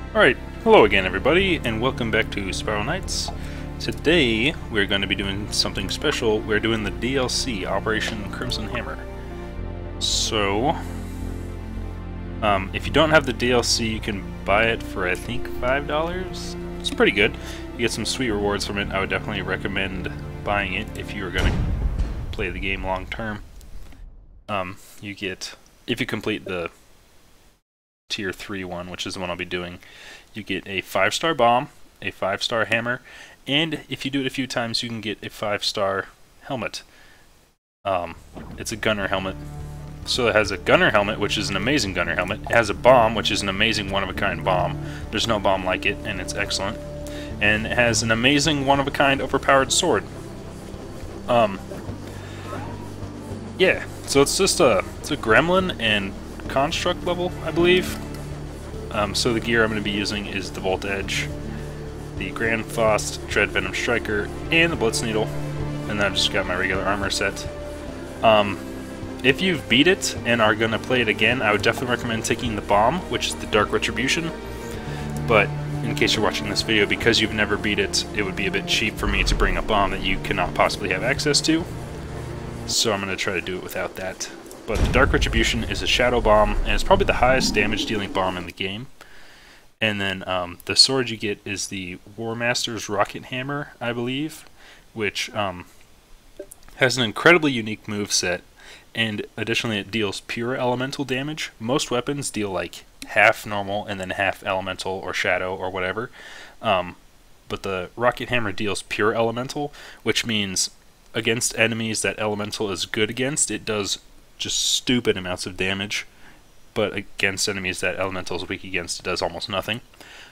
Alright, hello again everybody, and welcome back to Spiral Knights. Today, we're going to be doing something special. We're doing the DLC, Operation Crimson Hammer. So, if you don't have the DLC, you can buy it for, I think, $5? It's pretty good. You get some sweet rewards from it. I would definitely recommend buying it if you were going to play the game long term. You get, if you complete the Tier 3 one, which is the one I'll be doing, you get a 5-star bomb, a 5-star hammer, and if you do it a few times, you can get a 5-star helmet. It's a gunner helmet. So it has a gunner helmet, which is an amazing gunner helmet. It has a bomb, which is an amazing one-of-a-kind bomb. There's no bomb like it, and it's excellent. And it has an amazing one-of-a-kind overpowered sword. Yeah, so it's just it's a gremlin and construct level, I believe. So the gear I'm going to be using is the Volt Edge, the Grand Faust Dread Venom Striker, and the Blitz Needle. And then I've just got my regular armor set. If you've beat it and are going to play it again, I would definitely recommend taking the bomb, which is the Dark Retribution. But in case you're watching this video, because you've never beat it, it would be a bit cheap for me to bring a bomb that you cannot possibly have access to. So I'm going to try to do it without that. But the Dark Retribution is a shadow bomb, and it's probably the highest damage dealing bomb in the game. And then the sword you get is the War Master's Rocket Hammer, I believe, which has an incredibly unique move set, and additionally it deals pure elemental damage. Most weapons deal like half normal and then half elemental or shadow or whatever. But the Rocket Hammer deals pure elemental, which means against enemies that elemental is good against, it does just stupid amounts of damage, but against enemies that elemental is weak against, it does almost nothing.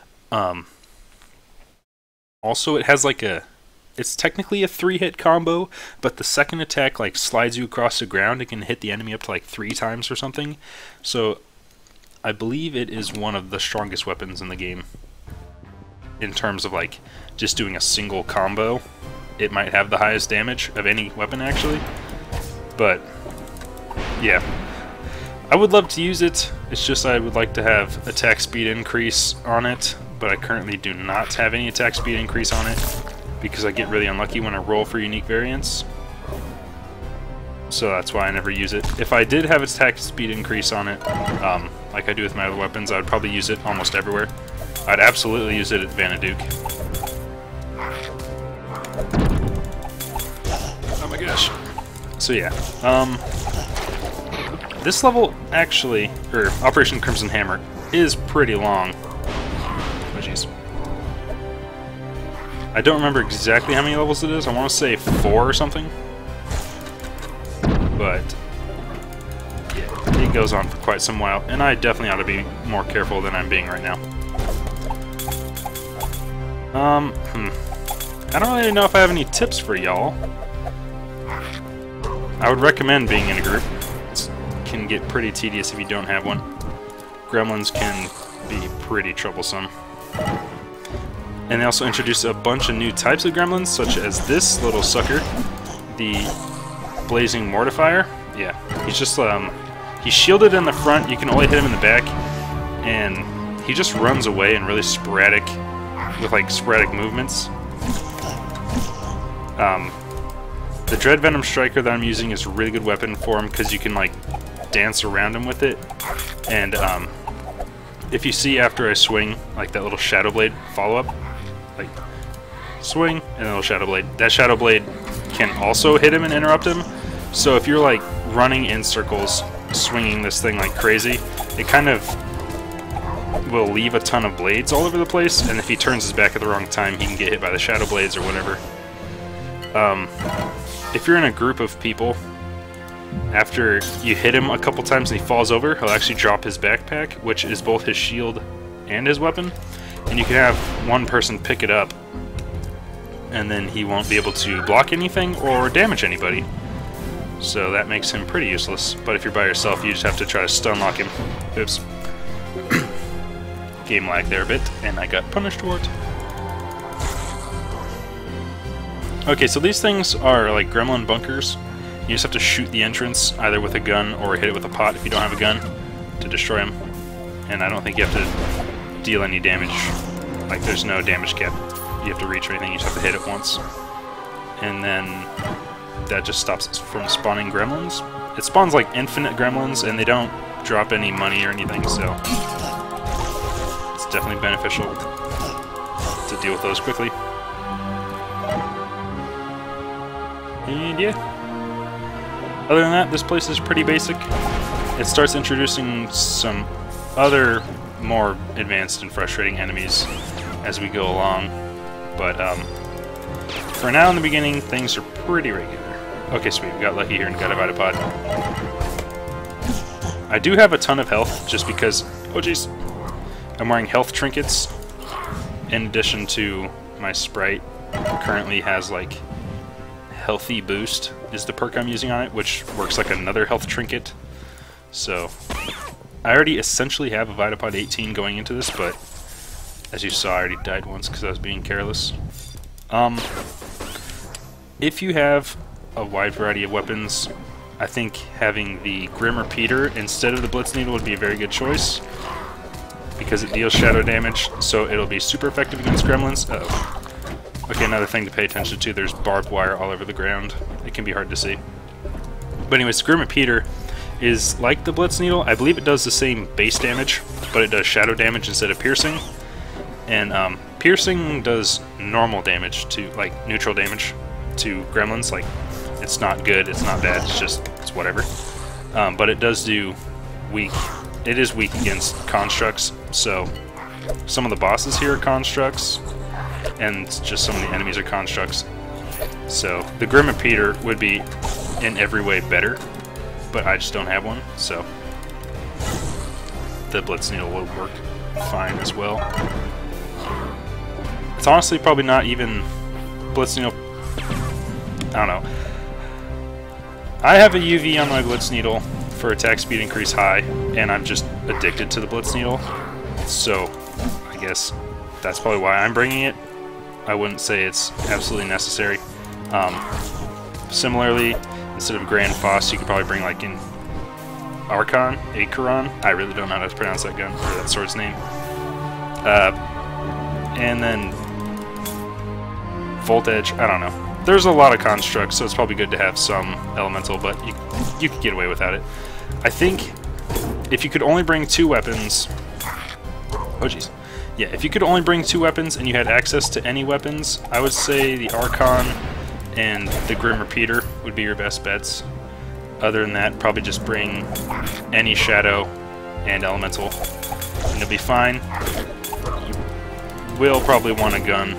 Also, it has like it's technically a 3-hit combo, but the second attack like slides you across the ground. It can hit the enemy up to like 3 times or something. So I believe it is one of the strongest weapons in the game in terms of like just doing a single combo. It might have the highest damage of any weapon actually, but yeah, I would love to use it. It's just I would like to have attack speed increase on it, but I currently do not have any attack speed increase on it because I get really unlucky when I roll for unique variants. So that's why I never use it. If I did have attack speed increase on it, like I do with my other weapons, I would probably use it almost everywhere. I'd absolutely use it at Vanaduke. Oh my gosh. So yeah, this level actually, or Operation Crimson Hammer, is pretty long. Oh jeez. I don't remember exactly how many levels it is. I want to say 4 or something. But yeah, it goes on for quite some while, and I definitely ought to be more careful than I'm being right now. I don't really know if I have any tips for y'all. I would recommend being in a group. It can get pretty tedious if you don't have one. Gremlins can be pretty troublesome. And they also introduced a bunch of new types of gremlins, such as this little sucker, the Blazing Mortifier. Yeah, he's just, he's shielded in the front, you can only hit him in the back, and he just runs away in really sporadic, with like sporadic movements. The Dread Venom Striker that I'm using is a really good weapon for him because you can like dance around him with it. And if you see after I swing, like that little Shadow Blade follow-up, like swing and a little Shadow Blade, that Shadow Blade can also hit him and interrupt him. So if you're like running in circles, swinging this thing like crazy, it kind of will leave a ton of blades all over the place, and if he turns his back at the wrong time, he can get hit by the Shadow Blades or whatever. If you're in a group of people, after you hit him a couple times and he falls over, he'll actually drop his backpack, which is both his shield and his weapon, and you can have one person pick it up, and then he won't be able to block anything or damage anybody. So that makes him pretty useless, but if you're by yourself, you just have to try to stun lock him. Oops. Game lag there a bit, and I got punished for it. Okay, so these things are like gremlin bunkers. You just have to shoot the entrance, either with a gun or hit it with a pot if you don't have a gun, to destroy them. And I don't think you have to deal any damage. Like, there's no damage cap you have to reach or anything, you just have to hit it once. And then that just stops it from spawning gremlins. It spawns like infinite gremlins, and they don't drop any money or anything, so it's definitely beneficial to deal with those quickly. And yeah, other than that, this place is pretty basic. It starts introducing some other more advanced and frustrating enemies as we go along, but for now in the beginning, things are pretty regular. Okay, sweet, we got lucky here and got a Vitapod. I do have a ton of health just because, oh jeez, I'm wearing health trinkets in addition to my Sprite currently has like Healthy Boost is the perk I'm using on it, which works like another health trinket. So I already essentially have a Vitapod 18 going into this, but as you saw, I already died once because I was being careless. If you have a wide variety of weapons, I think having the Grim Repeater instead of the Blitz Needle would be a very good choice, because it deals shadow damage, so it'll be super effective against gremlins. Uh-oh. Okay, another thing to pay attention to, there's barbed wire all over the ground. It can be hard to see. But anyways, Grim Repeater is like the Blitz Needle. I believe it does the same base damage, but it does shadow damage instead of piercing. And piercing does normal damage to, like, neutral damage to gremlins. Like, it's not good, it's not bad, it's whatever. But it does do weak. It is weak against constructs, so some of the bosses here are constructs, and just some of the enemies are constructs. So the Grim Repeater would be in every way better, but I just don't have one, so the Blitz Needle will work fine as well. It's honestly probably not even Blitz Needle. I don't know. I have a UV on my Blitz Needle for attack speed increase high, and I'm just addicted to the Blitz Needle, so I guess that's probably why I'm bringing it. I wouldn't say it's absolutely necessary. Similarly, instead of Grand Foss, you could probably bring like an Acheron. I really don't know how to pronounce that gun, or that sword's name. And then Volt Edge, I don't know. There's a lot of constructs, so it's probably good to have some elemental, but you could get away without it. I think if you could only bring 2 weapons... Oh jeez. Yeah, if you could only bring 2 weapons and you had access to any weapons, I would say the Archon and the Grim Repeater would be your best bets. Other than that, probably just bring any Shadow and Elemental, and you'll be fine. You will probably want a gun.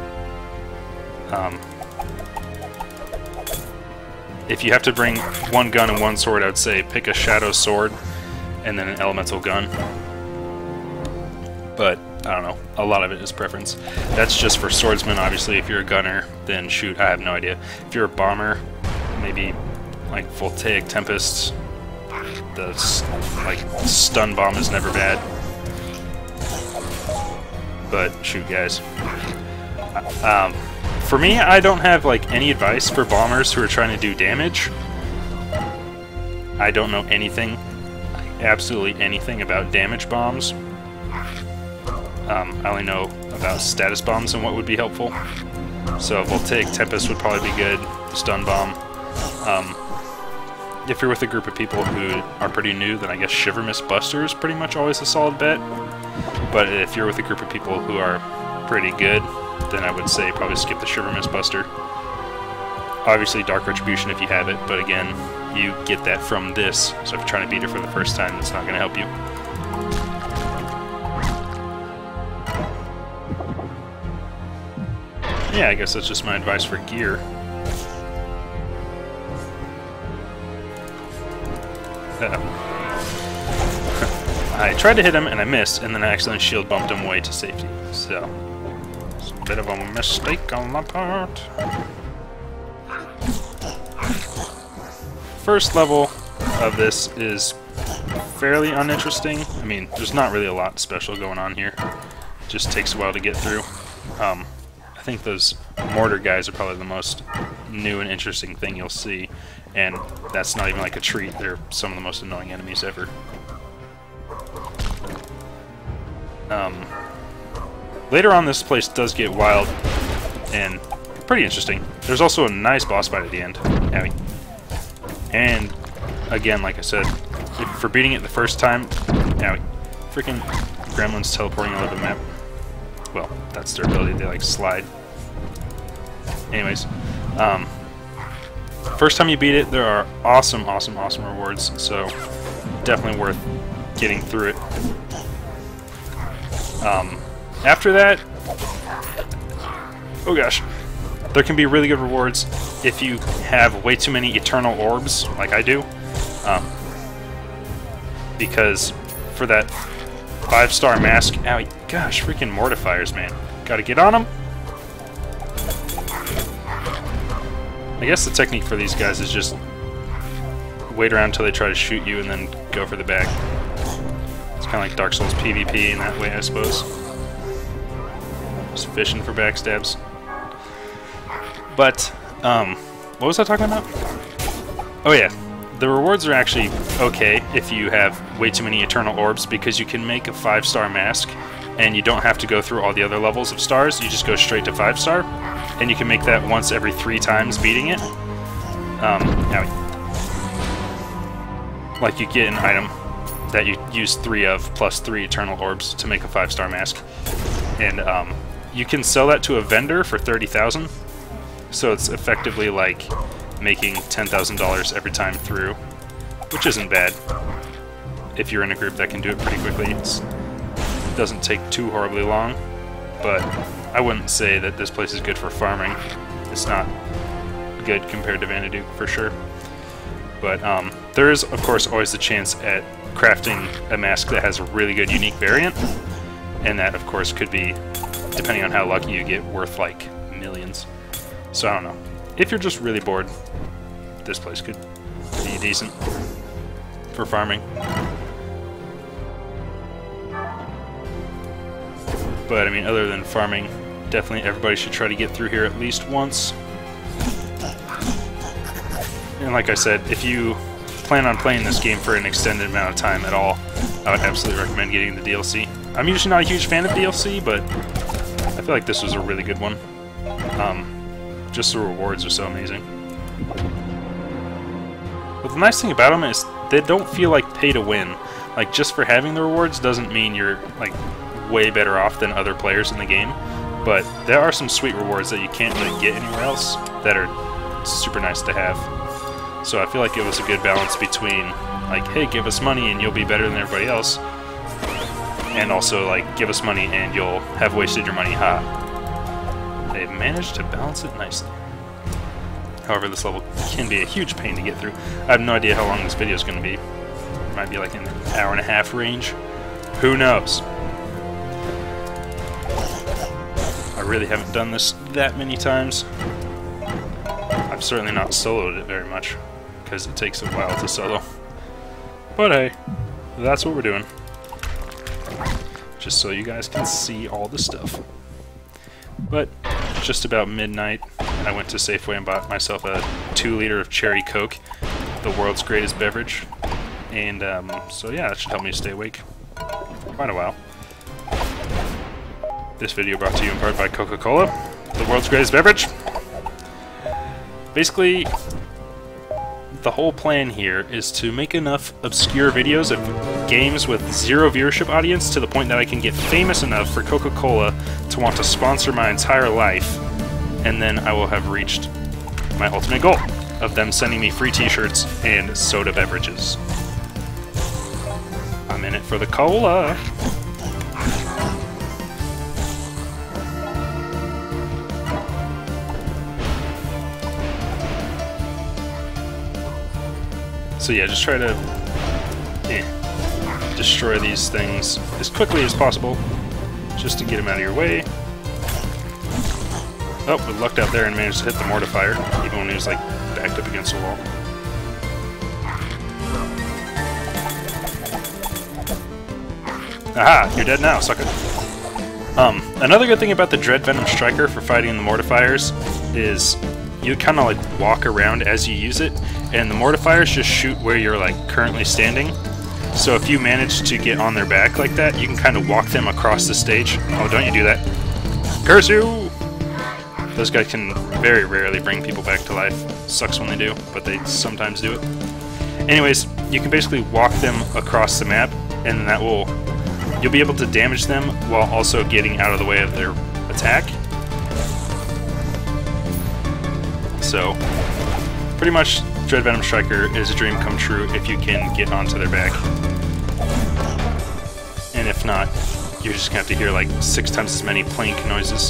If you have to bring 1 gun and 1 sword, I would say pick a Shadow sword and then an Elemental gun. But I don't know, a lot of it is preference. That's just for swordsmen, obviously. If you're a gunner, then shoot, I have no idea. If you're a bomber, maybe like Voltaic Tempest. The like stun bomb is never bad. But shoot, guys. For me, I don't have like any advice for bombers who are trying to do damage. I don't know anything, absolutely anything about damage bombs. I only know about status bombs and what would be helpful. So Voltaic Tempest would probably be good. Stun bomb. If you're with a group of people who are pretty new, then I guess Shiver Mist Buster is pretty much always a solid bet. But if you're with a group of people who are pretty good, then I would say probably skip the Shiver Mist Buster. Obviously Dark Retribution if you have it, but again, you get that from this, so if you're trying to beat it for the first time, it's not going to help you. Yeah, I guess that's just my advice for gear. I tried to hit him and I missed, and then I accidentally shield bumped him away to safety, so it's a bit of a mistake on my part. First level of this is fairly uninteresting. I mean, there's not really a lot special going on here. It just takes a while to get through. I think those mortar guys are probably the most new and interesting thing you'll see, and that's not even like a treat. They're some of the most annoying enemies ever. Later on, this place does get wild and pretty interesting. There's also a nice boss fight at the end. Owie. And again, like I said, for beating it the first time, owie, freaking gremlins teleporting all over the map. Well, that's their ability, they like slide. Anyways, first time you beat it, there are awesome rewards, so definitely worth getting through it. After that, oh gosh, there can be really good rewards if you have way too many eternal orbs, like I do. Because for that 5-star mask, owie, gosh, freaking mortifiers, man. Gotta get on them. I guess the technique for these guys is just wait around until they try to shoot you and then go for the bag. It's kind of like Dark Souls PvP in that way, I suppose. Just fishing for backstabs. But, what was I talking about? Oh yeah, the rewards are actually okay if you have way too many eternal orbs, because you can make a 5-star mask and you don't have to go through all the other levels of stars, you just go straight to 5-star, and you can make that once every 3 times beating it. Like you get an item that you use 3 of, plus 3 eternal orbs to make a 5-star mask. And you can sell that to a vendor for 30,000, so it's effectively like making $10,000 every time through, which isn't bad if you're in a group that can do it pretty quickly. It doesn't take too horribly long, but I wouldn't say that this place is good for farming. It's not good compared to Vanaduke for sure. But there is, of course, always the chance at crafting a mask that has a really good unique variant, and that, of course, could be, depending on how lucky you get, worth like millions. So I don't know. If you're just really bored, this place could be decent for farming. But I mean, other than farming, definitely everybody should try to get through here at least once. And like I said, if you plan on playing this game for an extended amount of time at all, I would absolutely recommend getting the DLC. I'm usually not a huge fan of DLC, but I feel like this was a really good one. Just the rewards are so amazing. But the nice thing about them is they don't feel like pay to win. Like, just for having the rewards doesn't mean you're like way better off than other players in the game. But there are some sweet rewards that you can't really get anywhere else that are super nice to have. So I feel like it was a good balance between, like, hey, give us money and you'll be better than everybody else, and also, like, give us money and you'll have wasted your money, ha. They've managed to balance it nicely. However, this level can be a huge pain to get through. I have no idea how long this video is going to be. It might be like in the hour-and-a-half range. Who knows? I really haven't done this that many times. I've certainly not soloed it very much, because it takes a while to solo. But hey, that's what we're doing. Just so you guys can see all the stuff. But it's just about midnight, and I went to Safeway and bought myself a 2-liter of cherry Coke, the world's greatest beverage. And so yeah, that should help me stay awake quite a while. This video brought to you in part by Coca-Cola, the world's greatest beverage. Basically, the whole plan here is to make enough obscure videos of games with 0 viewership audience to the point that I can get famous enough for Coca-Cola to want to sponsor my entire life, and then I will have reached my ultimate goal of them sending me free t-shirts and soda beverages. I'm in it for the cola! So yeah, just try to destroy these things as quickly as possible, just to get them out of your way. Oh, we lucked out there and managed to hit the mortifier, even when he was like backed up against the wall. Aha! You're dead now, sucker. Another good thing about the Dread Venom Striker for fighting the mortifiers is you kind of like walk around as you use it, and the mortifiers just shoot where you're like currently standing. So if you manage to get on their back like that, you can kind of walk them across the stage. Oh, don't you do that. Curse you! Those guys can very rarely bring people back to life. Sucks when they do, but they sometimes do it. Anyways, you can basically walk them across the map, and that will... You'll be able to damage them while also getting out of the way of their attack. So, pretty much Dread Venom Striker is a dream come true if you can get onto their back. And if not, you're just gonna have to hear like 6 times as many plink noises.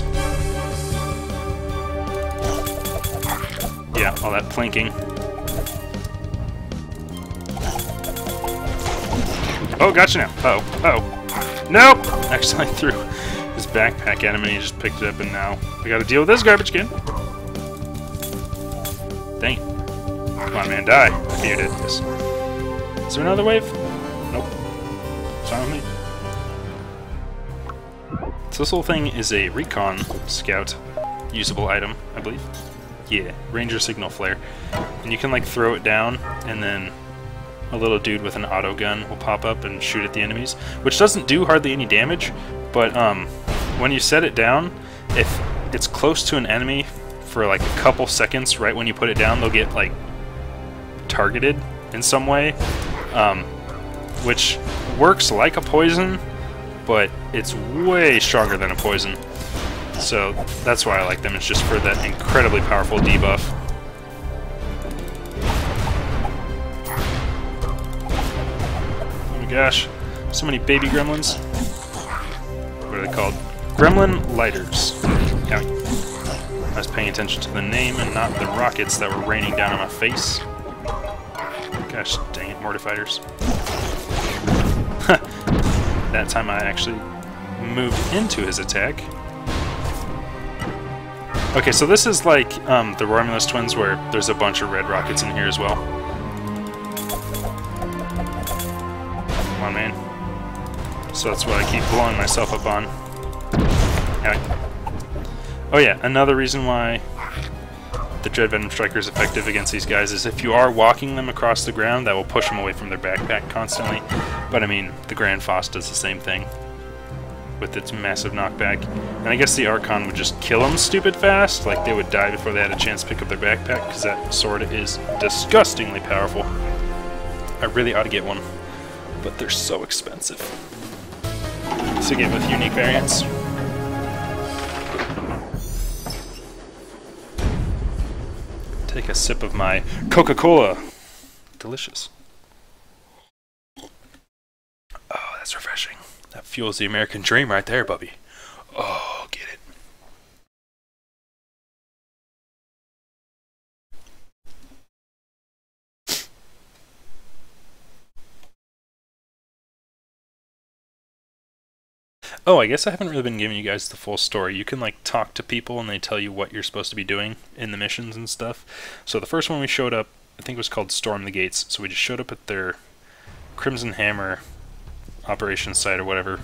Yeah, all that plinking. Oh, gotcha now. Uh-oh, uh-oh. Nope! Actually, I threw his backpack at him and he just picked it up, and now we gotta deal with this garbage can. Dang it. Come on, man, die. Okay, you did this. Is there another wave? Nope. It's fine with me. So this whole thing is a recon scout usable item, I believe. Yeah, Ranger Signal Flare. And you can like throw it down, and then a little dude with an auto gun will pop up and shoot at the enemies, which doesn't do hardly any damage, but when you set it down, if it's close to an enemy for like a couple seconds right when you put it down, they'll get like targeted in some way, which works like a poison, but it's way stronger than a poison. So that's why I like them. It's just for that incredibly powerful debuff. Oh my gosh, so many baby gremlins. What are they called? Gremlin lighters. Yeah, I was paying attention to the name and not the rockets that were raining down on my face. Gosh dang it, mortifighters. That time I actually moved into his attack. Okay, so this is like the Romulus twins, where there's a bunch of red rockets in here as well. Come on, man. So that's what I keep blowing myself up on. Anyway. Oh yeah, another reason why the Dread Venom Striker is effective against these guys is if you are walking them across the ground, that will push them away from their backpack constantly. But I mean, the Grand Foss does the same thing with its massive knockback. And I guess the Archon would just kill them stupid fast, like they would die before they had a chance to pick up their backpack, because that sword is disgustingly powerful. I really ought to get one, but they're so expensive. So get with unique variants. Take a sip of my Coca-Cola. Delicious. Oh, that's refreshing. That fuels the American dream right there, Bubby. Oh, get it. Oh, I guess I haven't really been giving you guys the full story. You can like talk to people and they tell you what you're supposed to be doing in the missions and stuff. So the first one we showed up, I think it was called Storm the Gates. So we just showed up at their Crimson Hammer operations site or whatever.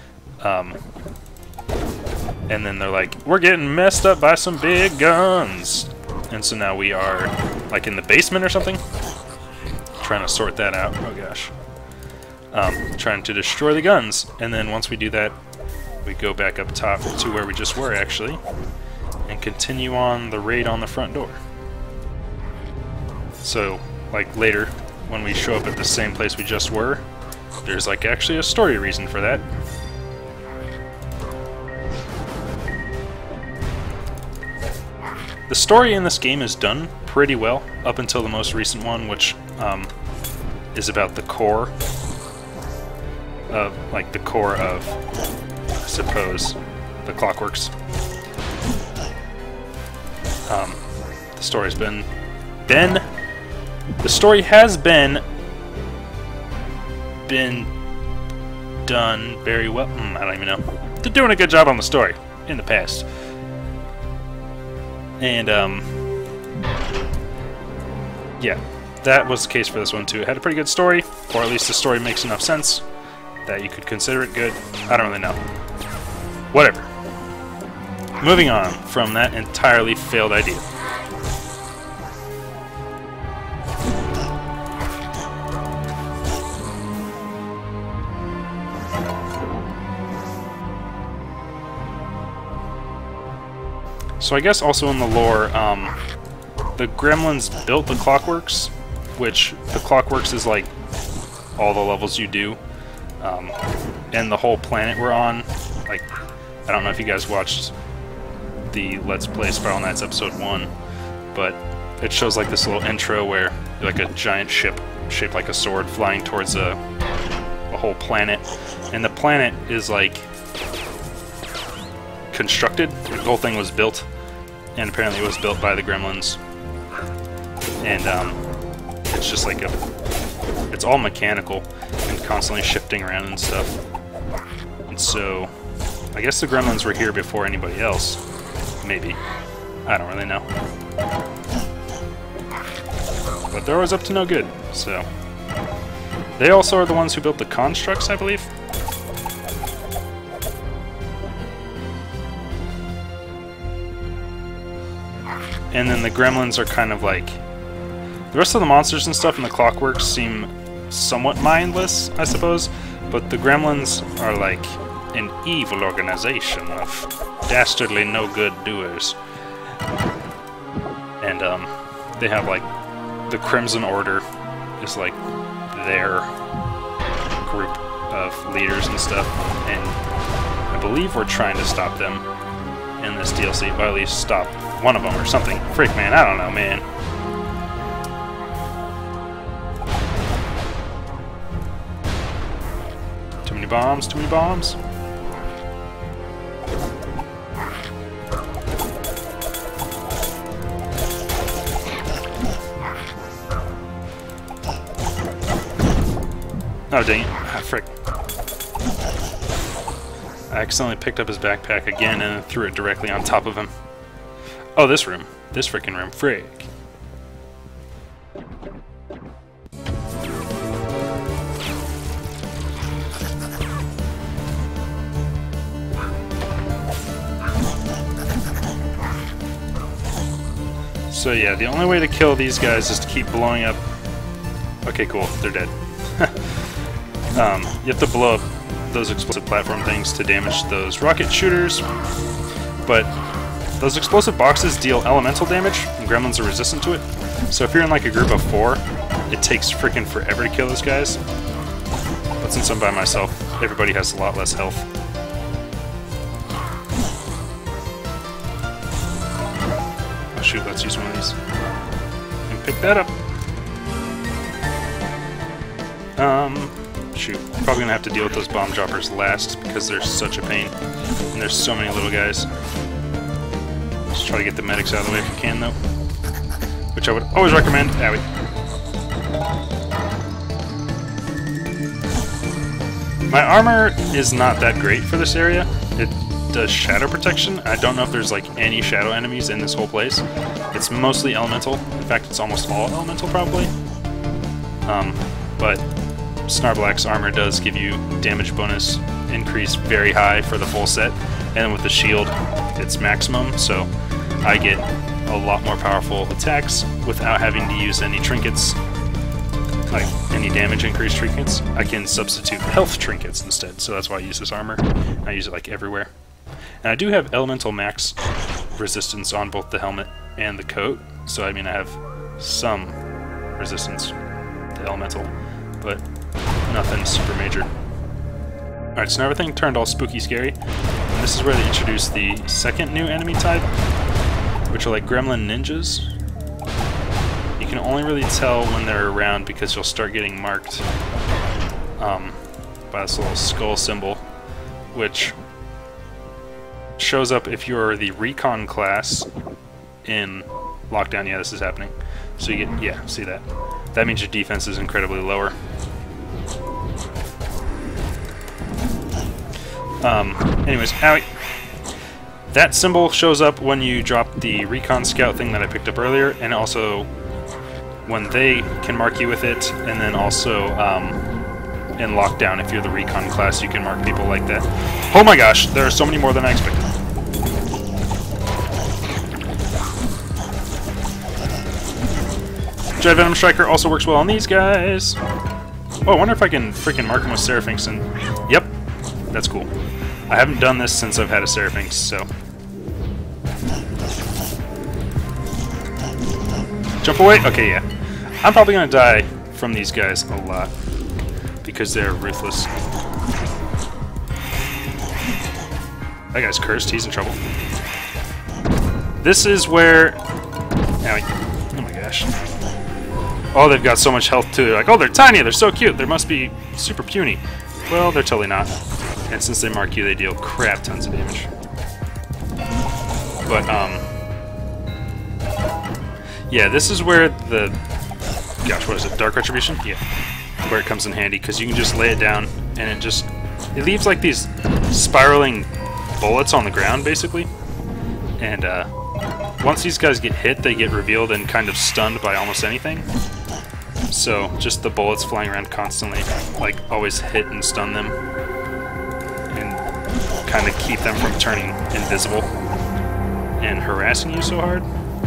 And then they're like, we're getting messed up by some big guns. And so now we are like in the basement or something. Trying to sort that out. Oh gosh. Trying to destroy the guns. And then once we do that, we go back up top to where we just were actually, and continue on the raid on the front door. So like later, when we show up at the same place we just were, there's like actually a story reason for that. The story in this game is done pretty well, up until the most recent one, which is about the core of, like, the core of, I suppose, the Clockworks. The story's been... The story has been done very well. I don't even know. They're doing a good job on the story in the past. And, yeah, that was the case for this one too. It had a pretty good story, or at least the story makes enough sense that you could consider it good. I don't really know. Whatever. Moving on from that entirely failed idea. So I guess also in the lore, the gremlins built the Clockworks, which the Clockworks is like all the levels you do, and the whole planet we're on. Like, I don't know if you guys watched the Let's Play Spiral Knights episode 1, but it shows like this little intro where you're like a giant ship shaped like a sword flying towards a whole planet, and the planet is like constructed. The whole thing was built, and apparently it was built by the gremlins, and it's just like it's all mechanical and constantly shifting around and stuff. And so I guess the gremlins were here before anybody else. Maybe. I don't really know. But they're always up to no good, so. They also are the ones who built the constructs, I believe. And then the gremlins are kind of like... The rest of the monsters and stuff in the Clockworks seem somewhat mindless, I suppose. But the gremlins are like an evil organization of dastardly no-good doers. And they have like... The Crimson Order is like their group of leaders and stuff. And I believe we're trying to stop them in this DLC. Or at least stop one of them or something. Frick, man, I don't know, man. Too many bombs, too many bombs. Oh, dang it. Ah, frick. I accidentally picked up his backpack again and threw it directly on top of him. Oh, this room. This frickin' room. Frick. So yeah, the only way to kill these guys is to keep blowing up... Okay, cool. They're dead. You have to blow up those explosive platform things to damage those rocket shooters, but those explosive boxes deal elemental damage, and gremlins are resistant to it. So if you're in like a group of 4, it takes freaking forever to kill those guys. But since I'm by myself, everybody has a lot less health. Oh shoot, let's use one of these. And pick that up. Shoot. Probably gonna have to deal with those bomb droppers last because they're such a pain. And there's so many little guys. Just try to get the medics out of the way if you can, though. Which I would always recommend. Owie. My armor is not that great for this area. It does shadow protection. I don't know if there's like any shadow enemies in this whole place. It's mostly elemental. In fact, it's almost all elemental, probably. But Snarblack's armor does give you damage bonus increase very high for the full set, and with the shield it's maximum, so I get a lot more powerful attacks without having to use any trinkets, like any damage increase trinkets. I can substitute health trinkets instead, so that's why I use this armor. I use it like everywhere. And I do have elemental max resistance on both the helmet and the coat, so I mean I have some resistance to elemental, but nothing super major. Alright, so now everything turned all spooky scary. And this is where they introduced the second new enemy type, which are like gremlin ninjas. You can only really tell when they're around because you'll start getting marked by this little skull symbol, which shows up if you're the recon class in Lockdown. Yeah, this is happening. So you get, yeah, see that? That means your defense is incredibly lower. Anyways, owie. That symbol shows up when you drop the recon scout thing that I picked up earlier, and also when they can mark you with it, and then also in Lockdown, if you're the recon class, you can mark people like that. Oh my gosh, there are so many more than I expected. Dread Venom Striker also works well on these guys. Oh, I wonder if I can freaking mark them with Seraphynx and... Yep, that's cool. I haven't done this since I've had a Seraphynx, so... Jump away. Okay, yeah. I'm probably gonna die from these guys a lot because they're ruthless. That guy's cursed. He's in trouble. This is where... Oh my gosh. Oh, they've got so much health too. They're like, oh, they're tiny. They're so cute. They must be super puny. Well, they're totally not. And since they mark you, they deal crap tons of damage. But, yeah, this is where the... Gosh, what is it? Dark Retribution? Yeah. Where it comes in handy, because you can just lay it down, and it just... It leaves, like, these spiraling bullets on the ground, basically. And, once these guys get hit, they get revealed and kind of stunned by almost anything. So, just the bullets flying around constantly, like, always hit and stun them. And kind of keep them from turning invisible and harassing you so hard.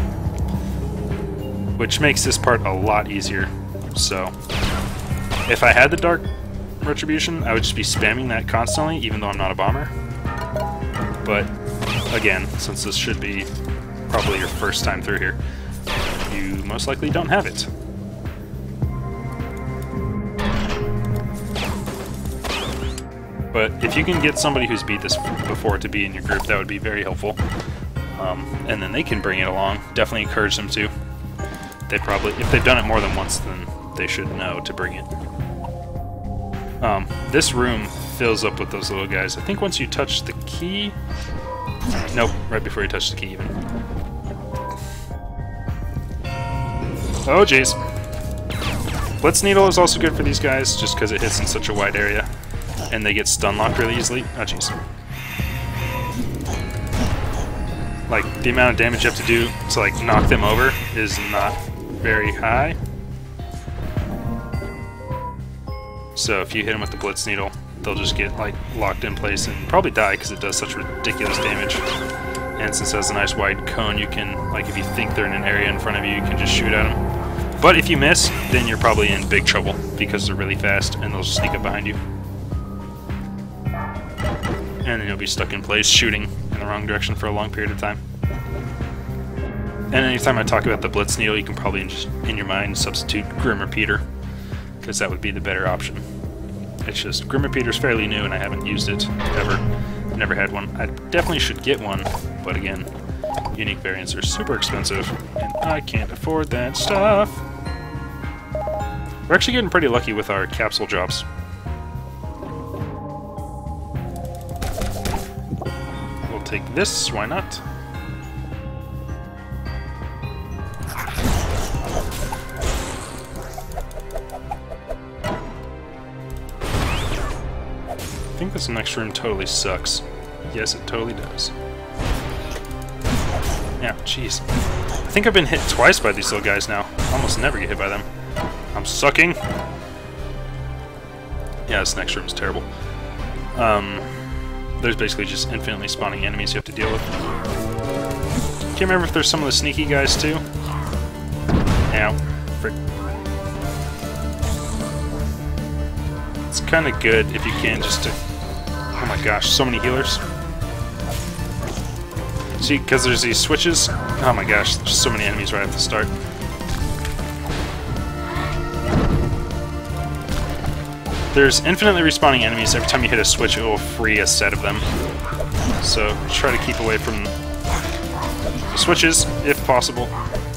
Which makes this part a lot easier. So, if I had the Dark Retribution, I would just be spamming that constantly, even though I'm not a bomber. But, again, since this should be probably your first time through here, you most likely don't have it. But if you can get somebody who's beat this before to be in your group, that would be very helpful. And then they can bring it along. Definitely encourage them to. They probably, if they've done it more than once, then they should know to bring it. This room fills up with those little guys. I think once you touch the key... Nope, right before you touch the key even. Oh jeez. Blitz Needle is also good for these guys, just because it hits in such a wide area. And they get stun locked really easily. Oh jeez. Like, the amount of damage you have to do to, like, knock them over is not very high. So if you hit them with the Blitz Needle, they'll just get, like, locked in place and probably die because it does such ridiculous damage. And since it has a nice wide cone, you can, like, if you think they're in an area in front of you, you can just shoot at them. But if you miss, then you're probably in big trouble because they're really fast and they'll just sneak up behind you. And then you'll be stuck in place shooting in the wrong direction for a long period of time. And anytime I talk about the Blitz Needle, you can probably just, in your mind, substitute Grim Repeater, because that would be the better option. It's just, Grim Repeater's fairly new and I haven't used it ever. Never had one. I definitely should get one, but again, unique variants are super expensive, and I can't afford that stuff. We're actually getting pretty lucky with our capsule drops. Take this, why not? I think this next room totally sucks. Yes, it totally does. Yeah, jeez. I think I've been hit twice by these little guys now. I almost never get hit by them. I'm sucking. Yeah, this next room is terrible. There's basically just infinitely spawning enemies you have to deal with. Can't remember if there's some of the sneaky guys too. Ow. Frick. It's kind of good if you can just to... Oh my gosh, so many healers. See, because there's these switches. Oh my gosh, there's so many enemies right at the start. There's infinitely respawning enemies. Every time you hit a switch, it will free a set of them. So try to keep away from the switches, if possible.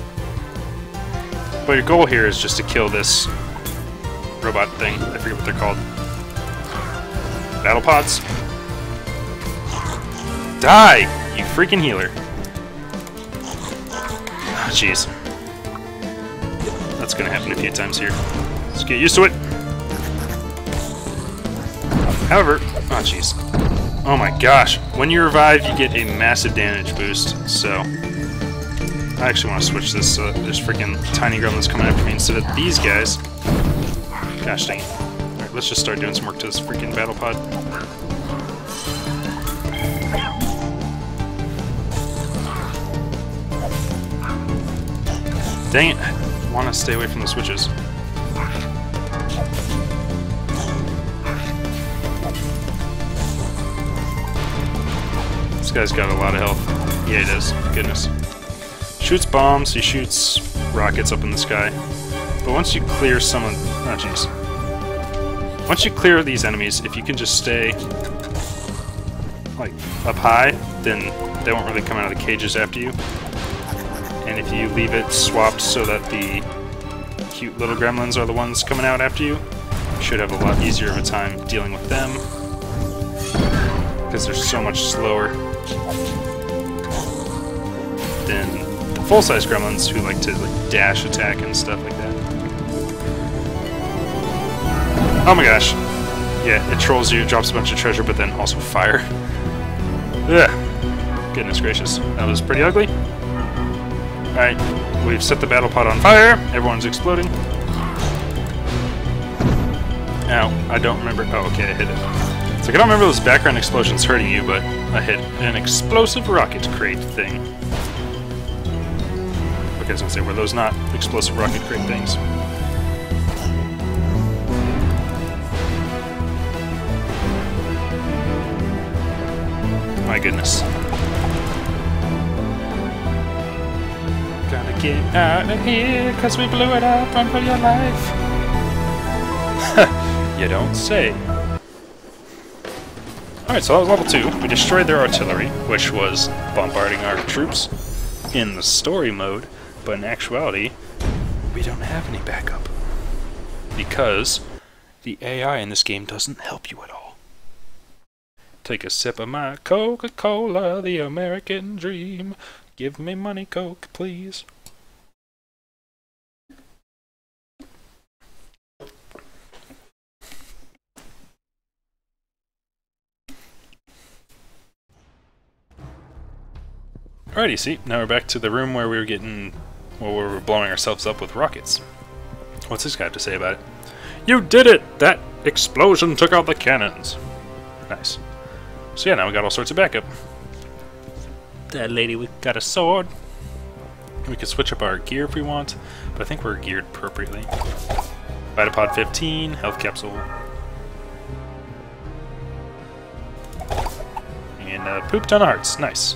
But your goal here is just to kill this robot thing. I forget what they're called. Battle pods? Die, you freaking healer. Oh, jeez. That's gonna happen a few times here. Let's get used to it. However, oh jeez. Oh my gosh. When you revive, you get a massive damage boost, so... I actually want to switch this so that there's freaking tiny gremlins coming after me instead of these guys. Gosh dang it. Alright, let's just start doing some work to this freaking battle pod. Dang it. I want to stay away from the switches. This guy's got a lot of health. Yeah, he does. Goodness. Shoots bombs, he shoots rockets up in the sky. But once you clear some of... oh jeez. Once you clear these enemies, if you can just stay like up high, then they won't really come out of the cages after you. And if you leave it swapped so that the cute little gremlins are the ones coming out after you, you should have a lot easier of a time dealing with them, because they're so much slower than the full-size gremlins who like to like dash attack and stuff like that. Oh my gosh. Yeah, it trolls you, drops a bunch of treasure, but then also fire. Ugh. Goodness gracious. That was pretty ugly. Alright, we've set the battle pot on fire. Everyone's exploding. Ow, I don't remember. Oh, okay, I hit it. It's like I don't remember those background explosions hurting you, but I hit an explosive rocket crate thing. Okay, I was gonna say, were those not explosive rocket crate things? My goodness. Gotta get out of here, cause we blew it up. Run for your life. You don't say. Alright, so that was level 2. We destroyed their artillery, which was bombarding our troops in the story mode, but in actuality, we don't have any backup. Because the AI in this game doesn't help you at all. Take a sip of my Coca-Cola, the American dream. Give me money, Coke, please. Alrighty, see, now we're back to the room where we were blowing ourselves up with rockets. What's this guy have to say about it? You did it! That explosion took out the cannons. Nice. So yeah, now we got all sorts of backup. That lady, we got a sword. We could switch up our gear if we want, but I think we're geared appropriately. Vitapod 15, health capsule. And poop ton of hearts, nice.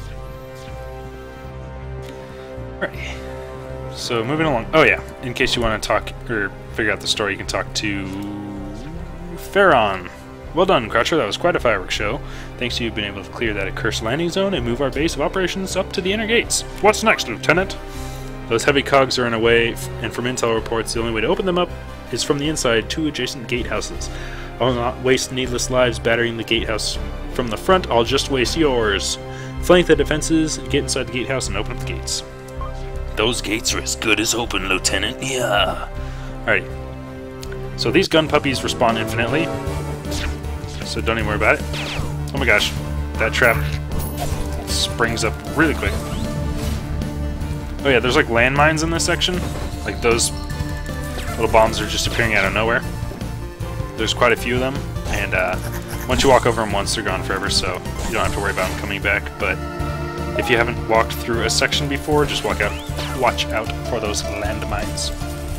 Alright. So moving along. Oh yeah, in case you want to talk or figure out the story, you can talk to Farron. Well done, Croucher. That was quite a fireworks show. Thanks to you, you've been able to clear that accursed landing zone and move our base of operations up to the inner gates. What's next, Lieutenant? Those heavy cogs are in a way, and from intel reports, the only way to open them up is from the inside 2 adjacent gatehouses. I'll not waste needless lives battering the gatehouse from the front. I'll just waste yours. Flank the defenses, get inside the gatehouse, and open up the gates. Those gates are as good as open, Lieutenant. Yeah. Alright. So these gun puppies respawn infinitely. So don't even worry about it. Oh my gosh, that trap springs up really quick. Oh yeah, there's like landmines in this section. Like those little bombs are just appearing out of nowhere. There's quite a few of them, and once you walk over them once, they're gone forever, so you don't have to worry about them coming back. But if you haven't walked through a section before, just watch out for those landmines.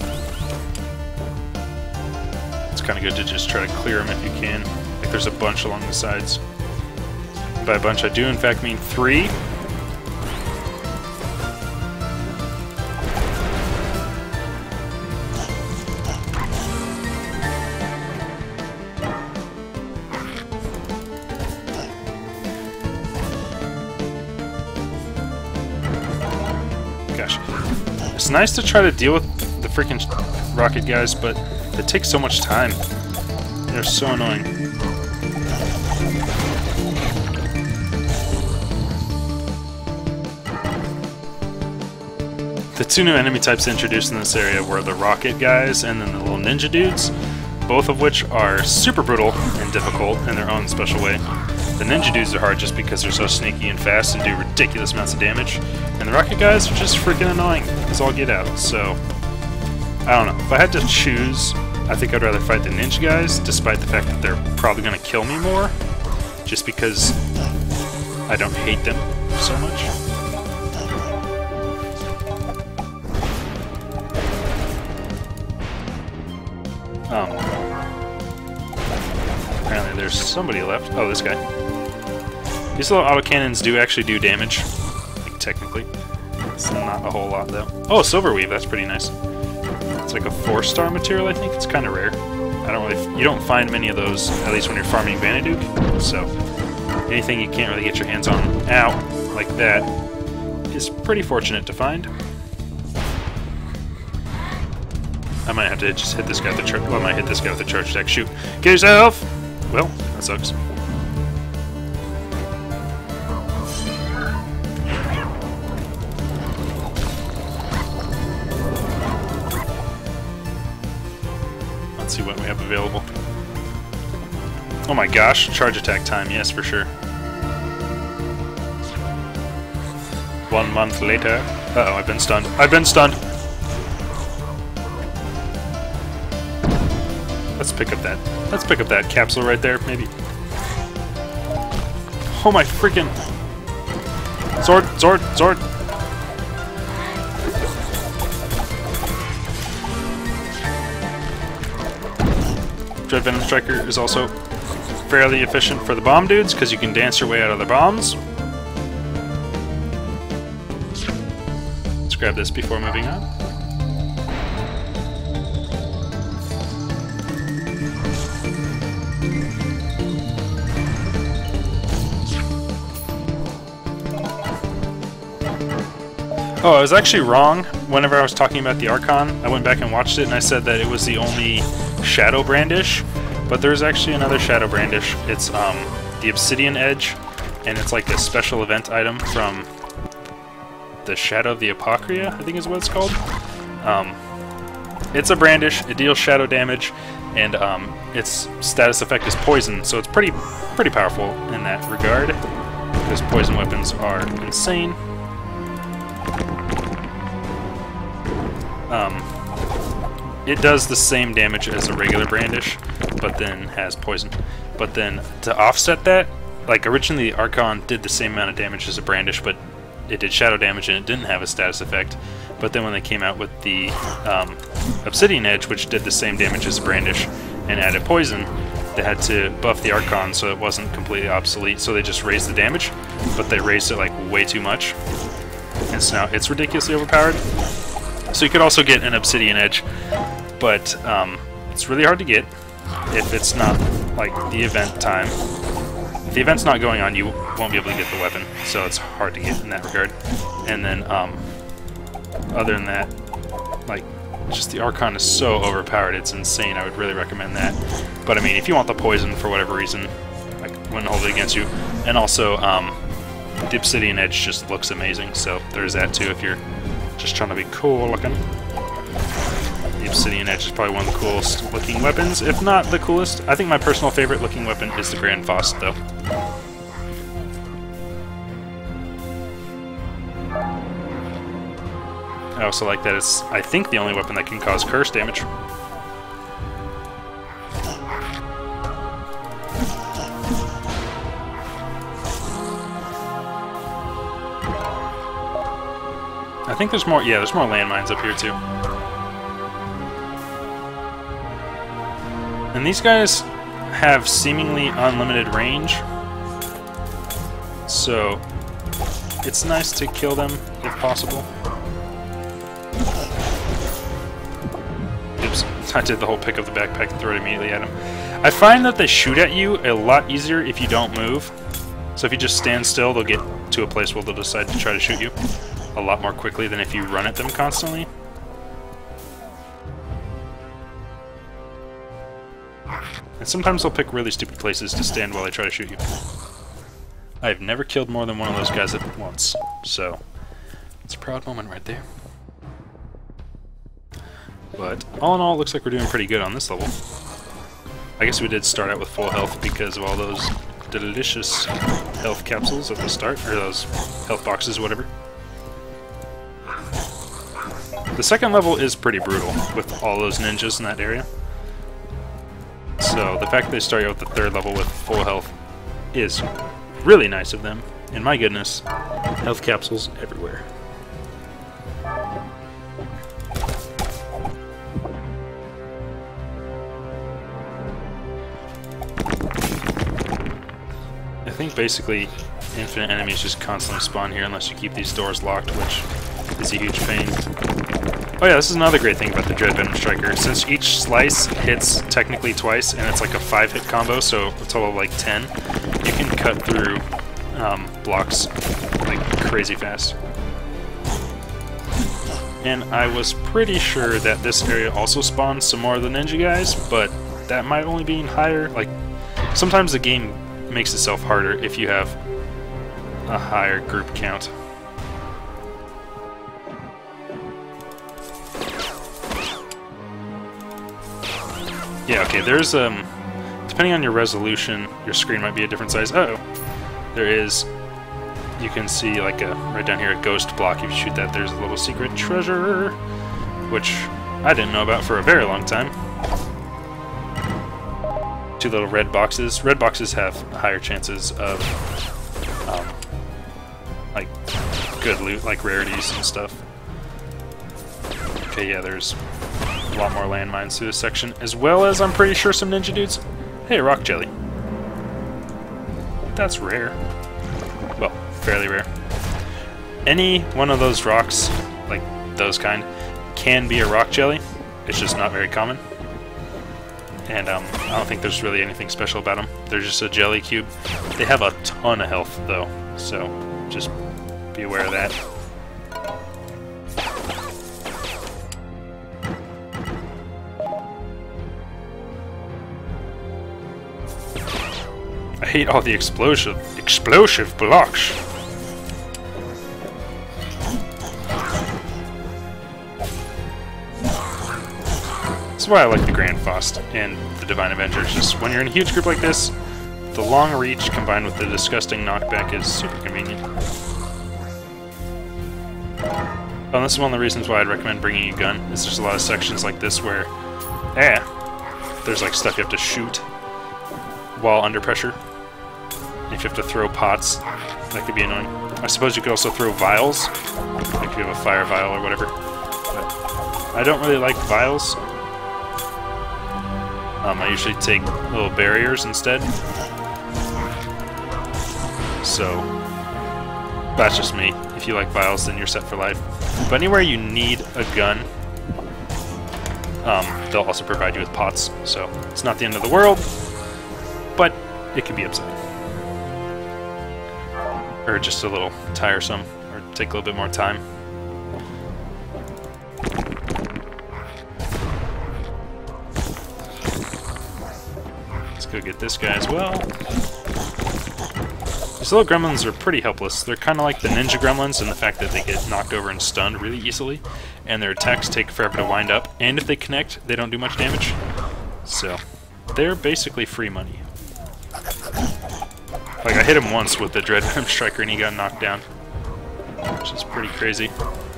It's kind of good to just try to clear them if you can. There's a bunch along the sides. By a bunch, I do in fact mean 3. Gosh. It's nice to try to deal with the freaking rocket guys, but it takes so much time. They're so annoying. The 2 new enemy types introduced in this area were the rocket guys and then the little ninja dudes, both of which are super brutal and difficult in their own special way. The ninja dudes are hard just because they're so sneaky and fast and do ridiculous amounts of damage, and the rocket guys are just freaking annoying as all get out. So I don't know, if I had to choose, I think I'd rather fight the ninja guys, despite the fact that they're probably going to kill me more, just because I don't hate them so much. Apparently there's somebody left. Oh, this guy. These little autocannons do actually do damage, like technically. It's not a whole lot, though. Oh, silver weave, that's pretty nice. It's like a 4-star material, I think. It's kind of rare. You don't find many of those, at least when you're farming Vanaduke. So, anything you can't really get your hands on out like that is pretty fortunate to find. I might have to just hit this guy with the charge. Well, I might hit this guy with the charge attack. Shoot. Get yourself! Well, that sucks. Let's see what we have available. Oh my gosh, charge attack time, yes, for sure. 1 month later. Uh-oh, I've been stunned. I've been stunned! Let's pick up that capsule right there, maybe. Oh my freaking... Sword! Sword! Sword! Dread Venom Striker is also fairly efficient for the bomb dudes, because you can dance your way out of the bombs. Let's grab this before moving on. Oh, I was actually wrong whenever I was talking about the Archon. I went back and watched it, and I said that it was the only Shadow Brandish, but there's actually another Shadow Brandish. It's the Obsidian Edge, and it's like a special event item from the Shadow of the Apocrypha, I think is what it's called. It's a Brandish, it deals shadow damage, and its status effect is poison, so it's pretty powerful in that regard, because poison weapons are insane. It does the same damage as a regular Brandish, but then has poison. But then, to offset that, like originally the Archon did the same amount of damage as a Brandish, but it did shadow damage and it didn't have a status effect. But then when they came out with the Obsidian Edge, which did the same damage as a Brandish and added poison, they had to buff the Archon so it wasn't completely obsolete, so they just raised the damage, but they raised it like way too much. And so now it's ridiculously overpowered. So you could also get an Obsidian Edge, but it's really hard to get if it's not like the event time. If the event's not going on, you won't be able to get the weapon, so it's hard to get in that regard. And then other than that, like, just the Archon is so overpowered, it's insane. I would really recommend that. But I mean, if you want the poison for whatever reason, I wouldn't hold it against you. And also, the Obsidian Edge just looks amazing, so there's that too if you're just trying to be cool looking. The Obsidian Edge is probably one of the coolest looking weapons, if not the coolest. I think my personal favorite looking weapon is the Grand Faust, though. I also like that it's, I think, the only weapon that can cause curse damage. I think there's more, yeah, there's more landmines up here too. And these guys have seemingly unlimited range, so it's nice to kill them if possible. Oops, I did the whole pick up the backpack and throw it immediately at them. I find that they shoot at you a lot easier if you don't move. So if you just stand still, they'll get to a place where they'll decide to try to shoot you a lot more quickly than if you run at them constantly. And sometimes they'll pick really stupid places to stand while they try to shoot you. I've never killed more than one of those guys at once, so it's a proud moment right there. But all in all, it looks like we're doing pretty good on this level. I guess we did start out with full health because of all those delicious health capsules at the start, or those health boxes, whatever. The second level is pretty brutal with all those ninjas in that area. So the fact that they start you out with the third level with full health is really nice of them. And my goodness, health capsules everywhere. I think basically infinite enemies just constantly spawn here unless you keep these doors locked, which is a huge pain. Oh yeah, this is another great thing about the Dread Venom Striker. Since each slice hits technically twice, and it's like a 5-hit combo, so a total of like 10, you can cut through blocks like crazy fast. And I was pretty sure that this area also spawns some more of the ninja guys, but that might only be in higher, like, sometimes the game makes itself harder if you have a higher group count. Yeah, okay, there's, depending on your resolution, your screen might be a different size. Uh-oh. There is, you can see, like, right down here, a ghost block. If you shoot that, there's a little secret treasure, which I didn't know about for a very long time. 2 little red boxes. Red boxes have higher chances of, like, good loot, like rarities and stuff. Okay, yeah, there's a lot more landmines through this section, as well as, I'm pretty sure, some ninja dudes. Hey, rock jelly. That's rare. Well, fairly rare. Any one of those rocks, like those kind, can be a rock jelly. It's just not very common. And I don't think there's really anything special about them. They're just a jelly cube. They have a ton of health, though, so just be aware of that. I hate all the explosive blocks. That's why I like the Grand Faust and the Divine Avengers. Just when you're in a huge group like this, the long reach combined with the disgusting knockback is super convenient. Oh, and this is one of the reasons why I'd recommend bringing a gun. Is there's a lot of sections like this where, there's like stuff you have to shoot while under pressure. If you have to throw pots, that could be annoying. I suppose you could also throw vials, like if you have a fire vial or whatever. But I don't really like vials. I usually take little barriers instead. So, that's just me. If you like vials, then you're set for life. But anywhere you need a gun, they'll also provide you with pots. So, it's not the end of the world, but it can be upsetting. Or just a little tiresome, or take a little bit more time. Let's go get this guy as well. These little gremlins are pretty helpless. They're kind of like the ninja gremlins in the fact that they get knocked over and stunned really easily, and their attacks take forever to wind up, and if they connect, they don't do much damage. So, they're basically free money. Like, I hit him once with the Dread Venom Striker and he got knocked down, which is pretty crazy.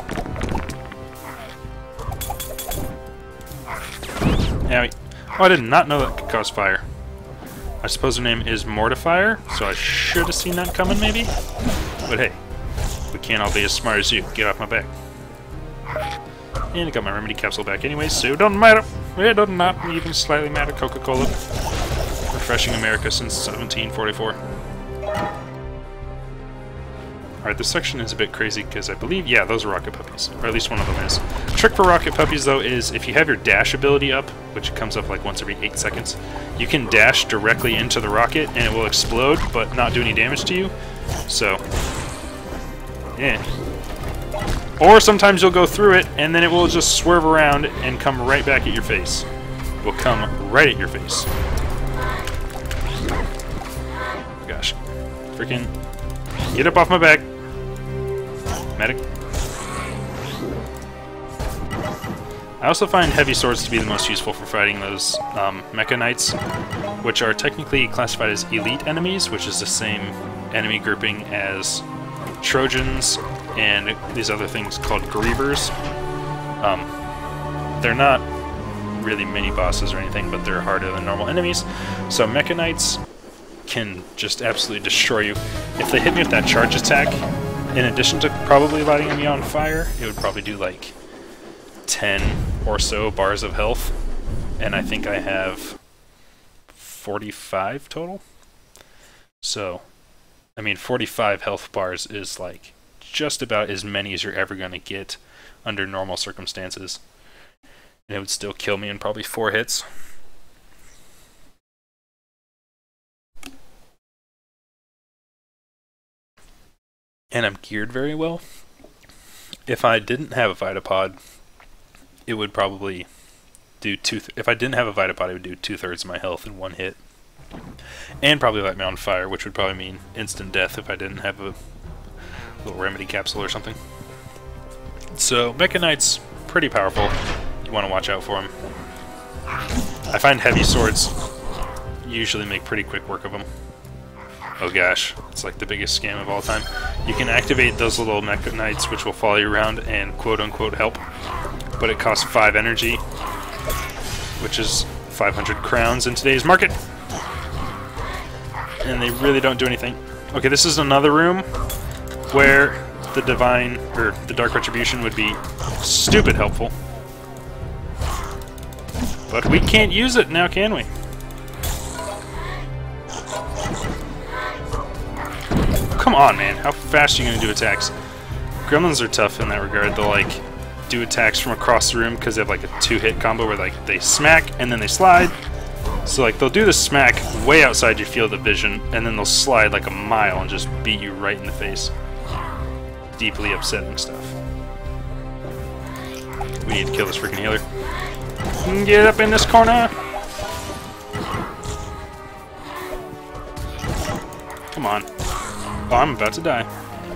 Yeah, oh, I did not know that could cause fire. I suppose her name is Mortifier, so I should have seen that coming, maybe? But hey, we can't all be as smart as you. Get off my back. And I got my remedy capsule back anyway, so it doesn't matter. It does not even slightly matter. Coca-Cola. Refreshing America since 1744. Alright, this section is a bit crazy because I believe, yeah, those are rocket puppies. Or at least one of them is. The trick for rocket puppies, though, is if you have your dash ability up, which comes up like once every 8 seconds, you can dash directly into the rocket and it will explode, but not do any damage to you. So, yeah. Or sometimes you'll go through it and then it will just swerve around and come right back at your face. It will come right at your face. Gosh. Freaking get up off my back. Medic. I also find heavy swords to be the most useful for fighting those Mecha Knights, which are technically classified as elite enemies, which is the same enemy grouping as Trojans and these other things called Grievers. They're not really mini bosses or anything, but they're harder than normal enemies. So Mecha Knights can just absolutely destroy you. If they hit me with that charge attack, in addition to probably lighting me on fire, it would probably do like 10 or so bars of health, and I think I have 45 total. So, I mean, 45 health bars is like just about as many as you're ever going to get under normal circumstances. And it would still kill me in probably 4 hits. And I'm geared very well. If I didn't have a Vitapod, it would probably do if I didn't have a Vitapod, it would do 2/3 of my health in 1 hit. And probably light me on fire, which would probably mean instant death if I didn't have a little remedy capsule or something. So, Mecha Knight's pretty powerful. You want to watch out for him. I find heavy swords usually make pretty quick work of him. Oh gosh, it's like the biggest scam of all time. You can activate those little Mecha Knights which will follow you around and quote-unquote help, but it costs 5 energy, which is 500 crowns in today's market. And they really don't do anything. Okay, this is another room where the Divine, or the Dark Retribution would be stupid helpful. But we can't use it now, can we? Come on, man. How fast are you going to do attacks? Gremlins are tough in that regard. They'll, like, do attacks from across the room because they have, like, a 2-hit combo where, like, they smack and then they slide. So, like, they'll do the smack way outside your field of vision, and then they'll slide, like, a mile and just beat you right in the face. Deeply upsetting stuff. We need to kill this freaking healer. Get up in this corner! Come on. Oh, I'm about to die.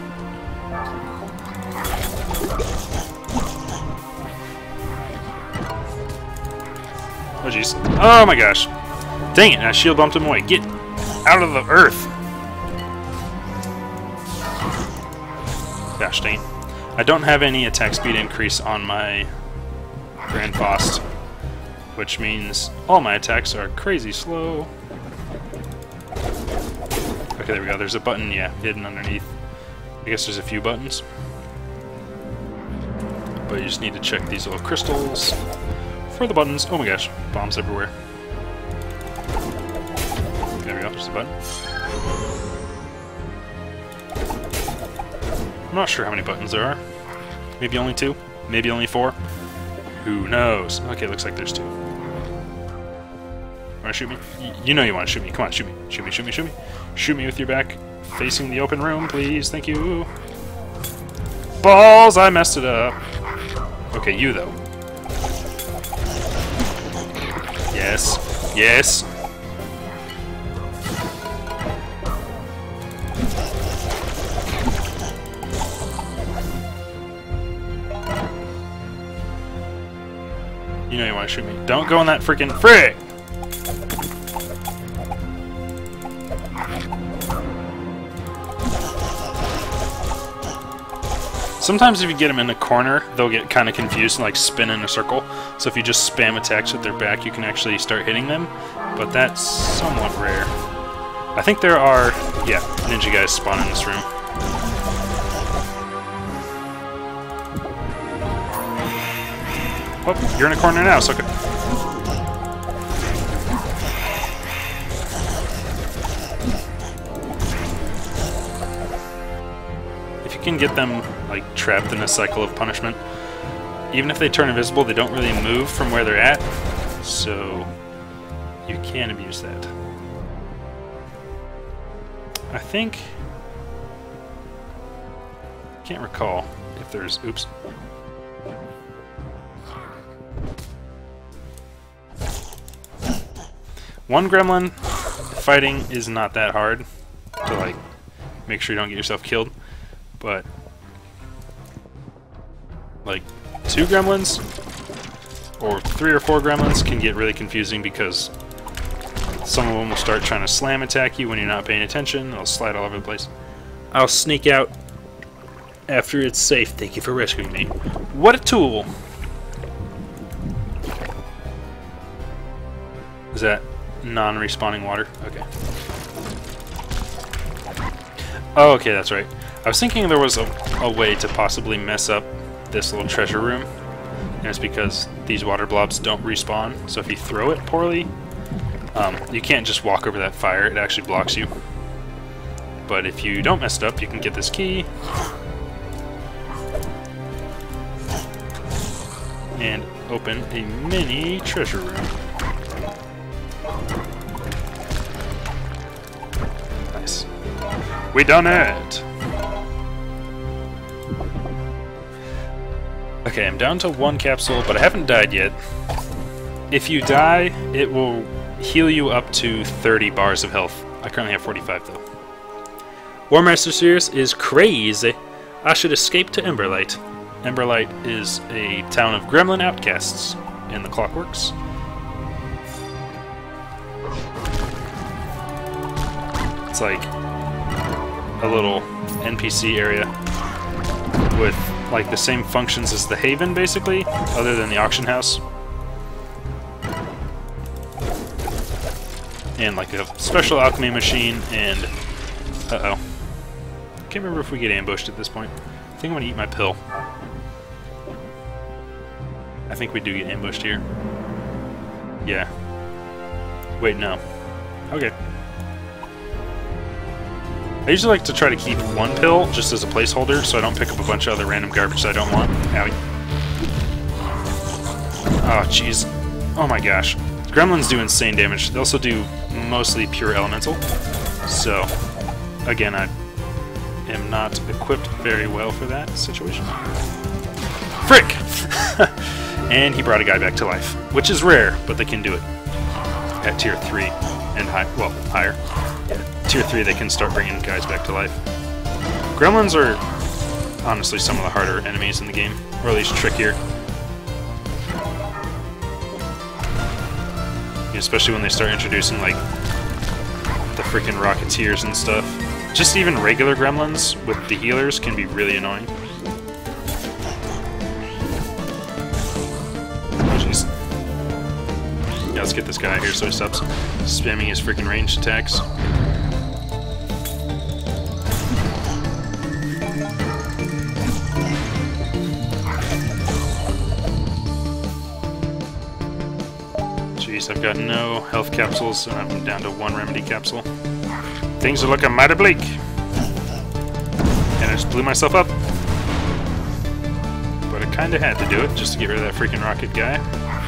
Oh, jeez. Oh, my gosh. Dang it, I shield bumped him away. Get out of the earth! Gosh dang. I don't have any attack speed increase on my Grand Faust, which means all my attacks are crazy slow. Okay, there we go. There's a button, yeah, hidden underneath. I guess there's a few buttons. But you just need to check these little crystals for the buttons. Oh my gosh, bombs everywhere. There we go, there's a button. I'm not sure how many buttons there are. Maybe only 2? Maybe only 4? Who knows? Okay, looks like there's 2. Want to shoot me? You know you want to shoot me. Come on, shoot me. Shoot me, shoot me, shoot me. Shoot me with your back facing the open room, please. Thank you. Balls! I messed it up. Okay, you, though. Yes. Yes. You know you want to shoot me. Don't go in that freaking frick! Sometimes if you get them in a corner, they'll get kind of confused and like spin in a circle. So if you just spam attacks with their back, you can actually start hitting them. But that's somewhat rare. I think there are, yeah, ninja guys spawn in this room. Oh, you're in a corner now, sucker. If you can get them like trapped in a cycle of punishment, even if they turn invisible, they don't really move from where they're at, so you can abuse that. I think, can't recall if there's, oops. One gremlin fighting is not that hard to like make sure you don't get yourself killed, but like 2 gremlins or 3 or 4 gremlins can get really confusing because some of them will start trying to slam attack you when you're not paying attention. They'll slide all over the place. I'll sneak out after it's safe. Thank you for rescuing me. What a tool! Is that non-respawning water? Okay. Oh, okay, that's right. I was thinking there was a way to possibly mess up this little treasure room, and it's because these water blobs don't respawn, so if you throw it poorly, you can't just walk over that fire, it actually blocks you. But if you don't mess it up, you can get this key, and open a mini treasure room. Nice. We done it! Okay, I'm down to 1 capsule, but I haven't died yet. If you die, it will heal you up to 30 bars of health. I currently have 45 though. War Master Series is crazy. I should escape to Emberlight. Emberlight is a town of gremlin outcasts in the Clockworks. It's like a little NPC area with like the same functions as the Haven, basically, other than the auction house. And like a special alchemy machine and... uh-oh. Can't remember if we get ambushed at this point. I think I'm gonna eat my pill. I think we do get ambushed here. Yeah. Wait, no. Okay. I usually like to try to keep 1 pill just as a placeholder so I don't pick up a bunch of other random garbage that I don't want. Owie. Oh, jeez. Oh my gosh. Gremlins do insane damage. They also do mostly pure elemental. So, again, I am not equipped very well for that situation. Frick! And he brought a guy back to life, which is rare, but they can do it. At tier 3 and high, well, higher. Yeah, tier 3 they can start bringing guys back to life. Gremlins are honestly some of the harder enemies in the game, or at least trickier. Especially when they start introducing, like, the freaking Rocketeers and stuff. Just even regular gremlins with the healers can be really annoying. Oh, jeez. Yeah, let's get this guy out here so he stops spamming his freaking ranged attacks. Jeez, I've got no health capsules, and I'm down to 1 remedy capsule. Things are looking mighty bleak. And I just blew myself up. But I kinda had to do it, just to get rid of that freaking rocket guy.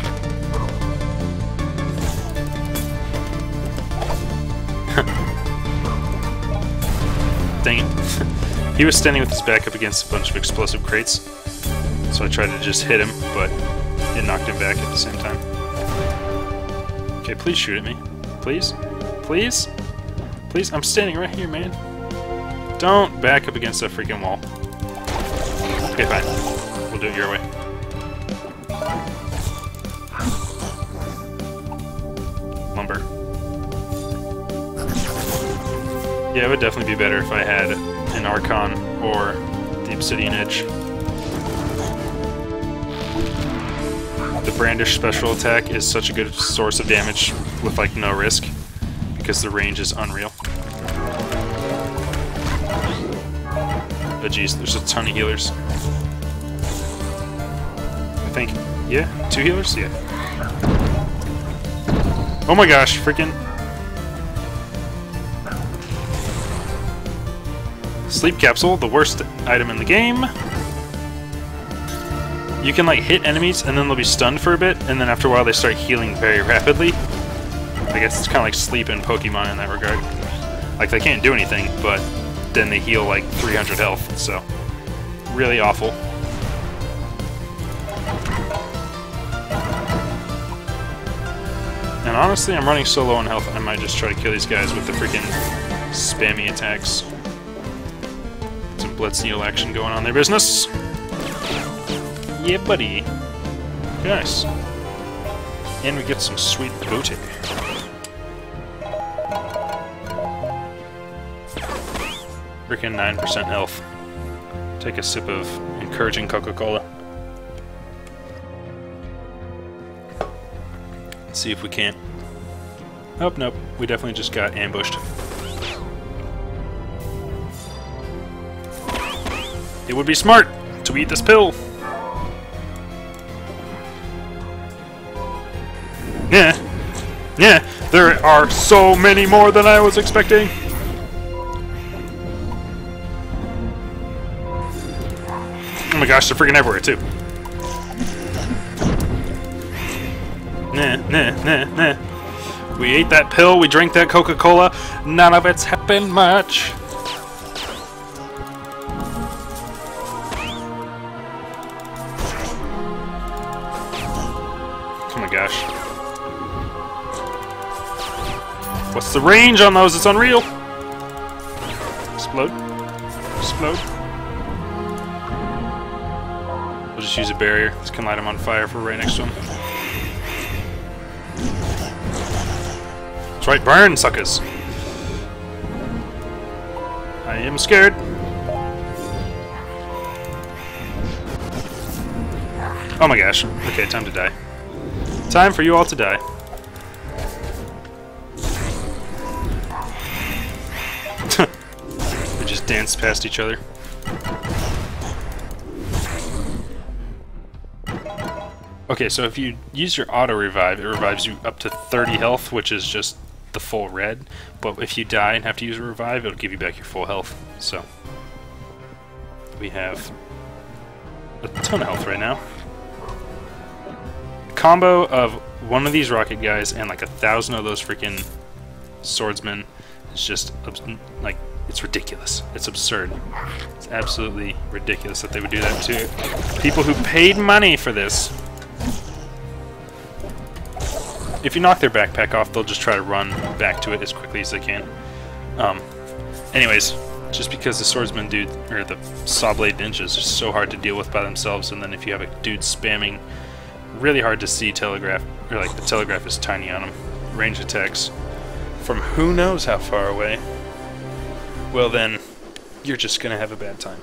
Dang it. He was standing with his back up against a bunch of explosive crates. So I tried to just hit him, but it knocked him back at the same time. Okay, please shoot at me. Please? Please? Please? I'm standing right here, man. Don't back up against that freaking wall. Okay, fine. We'll do it your way. Lumber. Yeah, it would definitely be better if I had an Archon or the Obsidian Edge. The Brandish special attack is such a good source of damage with like no risk because the range is unreal. Oh geez, there's a ton of healers. I think, yeah, 2 healers? Yeah. Oh my gosh, freaking... Sleep Capsule, the worst item in the game. You can like hit enemies and then they'll be stunned for a bit, and then after a while they start healing very rapidly. I guess it's kind of like sleep in Pokemon in that regard. Like they can't do anything, but then they heal like 300 health, so really awful. And honestly, I'm running so low on health, I might just try to kill these guys with the freaking spammy attacks. Some Blitz Needle action going on there, business. Yeah, buddy. Nice. And we get some sweet booty. Freaking 9% health. Take a sip of encouraging Coca-Cola. Let's see if we can't. Oh, nope. We definitely just got ambushed. It would be smart to eat this pill. Yeah. Yeah. There are so many more than I was expecting. Oh my gosh, they're freaking everywhere too. We ate that pill, we drank that Coca-Cola, none of it's happened much. Oh my gosh. What's the range on those? It's unreal! Explode. Explode. We'll just use a barrier. This can light him on fire if we're right next to him. That's right, burn, suckers! I am scared. Oh my gosh. Okay, time to die. Time for you all to die. They just danced past each other. Okay, so if you use your auto revive, it revives you up to 30 health, which is just the full red. But if you die and have to use a revive, it'll give you back your full health. So we have a ton of health right now. Combo of one of these rocket guys and like 1,000 of those freaking swordsmen is just like, it's ridiculous. It's absurd. It's absolutely ridiculous that they would do that to people who paid money for this. If you knock their backpack off, they'll just try to run back to it as quickly as they can. Anyways, just because the swordsman dude, or the saw blade ninjas, are so hard to deal with by themselves, and then if you have a dude spamming really hard to see telegraph, or like the telegraph is tiny on them, range attacks from who knows how far away, well then, you're just gonna have a bad time.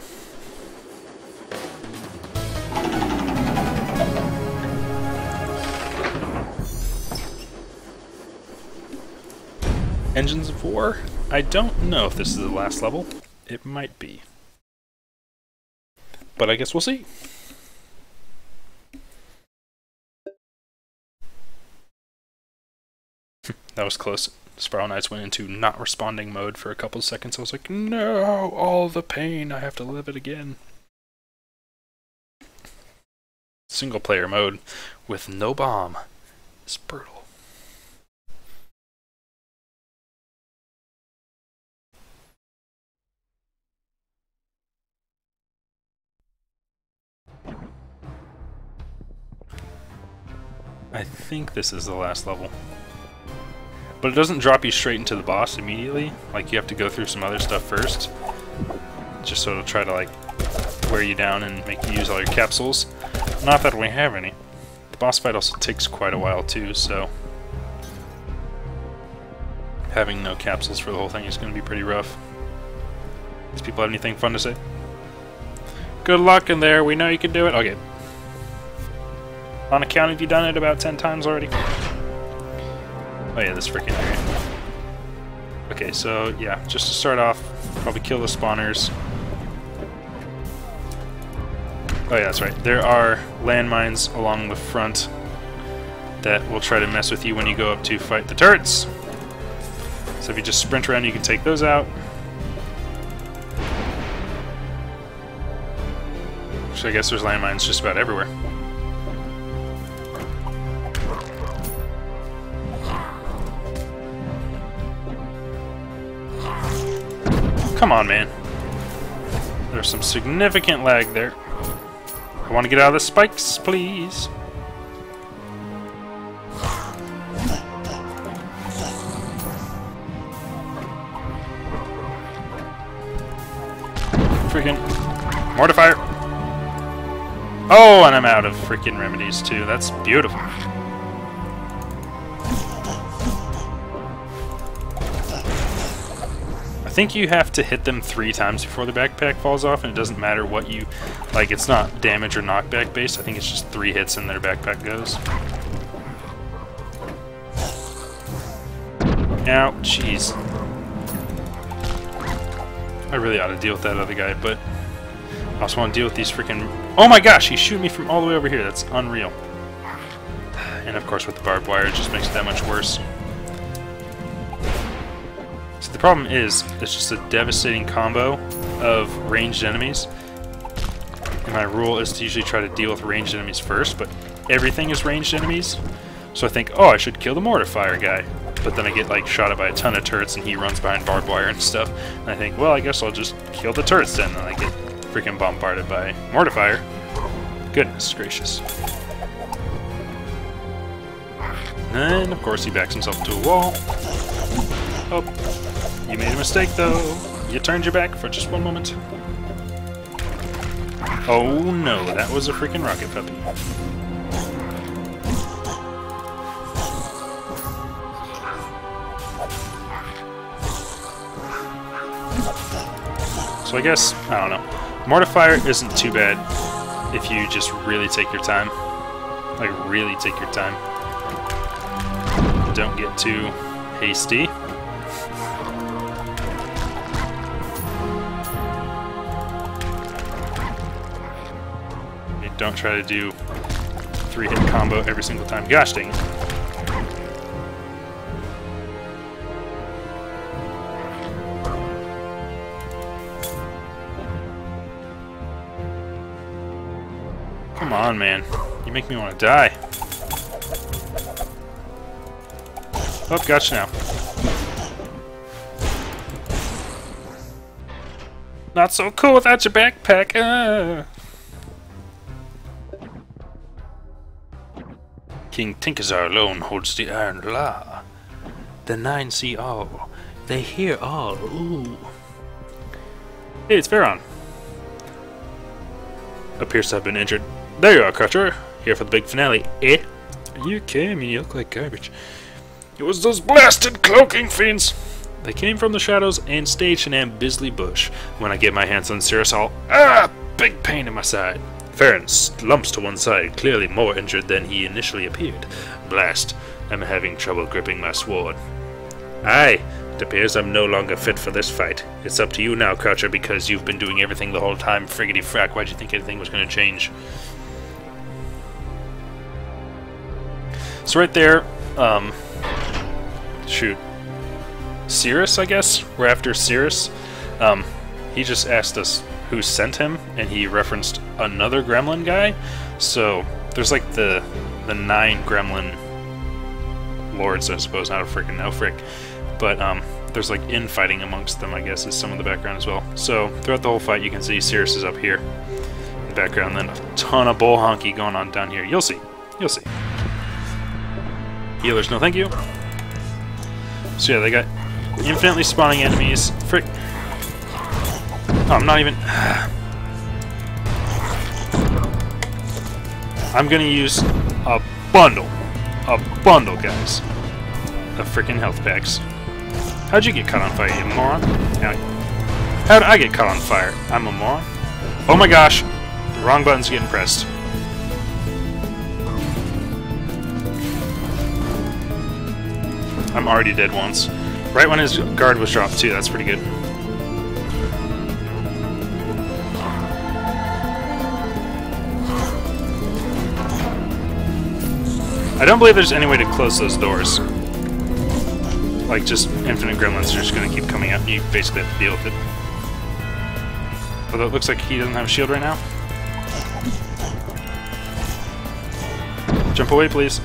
Engines of War? I don't know if this is the last level. It might be. But I guess we'll see. That was close. Spiral Knights went into not responding mode for a couple of seconds. I was like, no, all the pain, I have to live it again. Single player mode with no bomb is brutal. I think this is the last level. But it doesn't drop you straight into the boss immediately. Like, you have to go through some other stuff first. Just so it'll try to, like, wear you down and make you use all your capsules. Not that we have any. The boss fight also takes quite a while, too, so having no capsules for the whole thing is going to be pretty rough. Does people have anything fun to say? Good luck in there. We know you can do it. Okay. On account, have you done it about 10 times already? Oh yeah, this freaking area. Okay, so yeah, just to start off, probably kill the spawners. Oh yeah, that's right. There are landmines along the front that will try to mess with you when you go up to fight the turrets. So if you just sprint around, you can take those out. So I guess there's landmines just about everywhere. Come on, man. There's some significant lag there. I want to get out of the spikes, please. Freaking mortifier. Oh, and I'm out of freaking remedies too. That's beautiful. I think you have to hit them 3 times before the backpack falls off, and it doesn't matter what you... Like, it's not damage or knockback based. I think it's just 3 hits and their backpack goes. Ow, jeez. I really ought to deal with that other guy, but I also want to deal with these freaking... Oh my gosh, he's shooting me from all the way over here. That's unreal. And of course with the barbed wire, it just makes it that much worse. So the problem is, it's just a devastating combo of ranged enemies. And my rule is to usually try to deal with ranged enemies first, but everything is ranged enemies. So I think, oh, I should kill the mortar fire guy. But then I get like shot at by a ton of turrets and he runs behind barbed wire and stuff. And I think, well, I guess I'll just kill the turrets then. And I get freaking bombarded by mortar fire. Goodness gracious. And of course he backs himself to a wall. Oh, you made a mistake though. You turned your back for just one moment. Oh no, that was a freaking rocket puppy. So I guess, I don't know. Mortar fire isn't too bad if you just really take your time. Like, really take your time. Don't get too hasty. Don't try to do 3-hit combo every single time. Gosh dang it. Come on, man. You make me want to die. Oh, gotcha now. Not so cool without your backpack. King Tinkazar alone holds the iron law. The 9 see all. They hear all. Ooh. Hey, it's Pharaon. Appears to have been injured. There you are, Crutcher. Here for the big finale, eh? You came and you look like garbage. It was those blasted cloaking fiends. They came from the shadows and staged an Ambisley bush. When I get my hands on Cirrus, big pain in my side. Pharaon slumps to one side, clearly more injured than he initially appeared. Blast, I'm having trouble gripping my sword. Aye, it appears I'm no longer fit for this fight. It's up to you now, Croucher, because you've been doing everything the whole time. Friggity frack, why'd you think anything was going to change? So right there, shoot. Cirrus, I guess? We're after Cirrus. He just asked us who sent him, and he referenced another gremlin guy. So there's like the 9 gremlin lords, I suppose, not a freaking no frick. But there's like infighting amongst them, I guess, is some of the background as well. So throughout the whole fight you can see Cirrus is up here in the background, then a ton of bull honky going on down here. You'll see. You'll see. Healers, no thank you. So yeah, they got infinitely spawning enemies. Frick. Oh, I'm not even... I'm gonna use a bundle, guys, of freaking health packs. How'd you get caught on fire, you moron? How'd I get caught on fire? I'm a moron? Oh my gosh, the wrong button's getting pressed. I'm already dead once. Right when his guard was dropped too, that's pretty good. I don't believe there's any way to close those doors. Like, just infinite gremlins are just going to keep coming out and you basically have to deal with it. Although it looks like he doesn't have a shield right now. Jump away, please.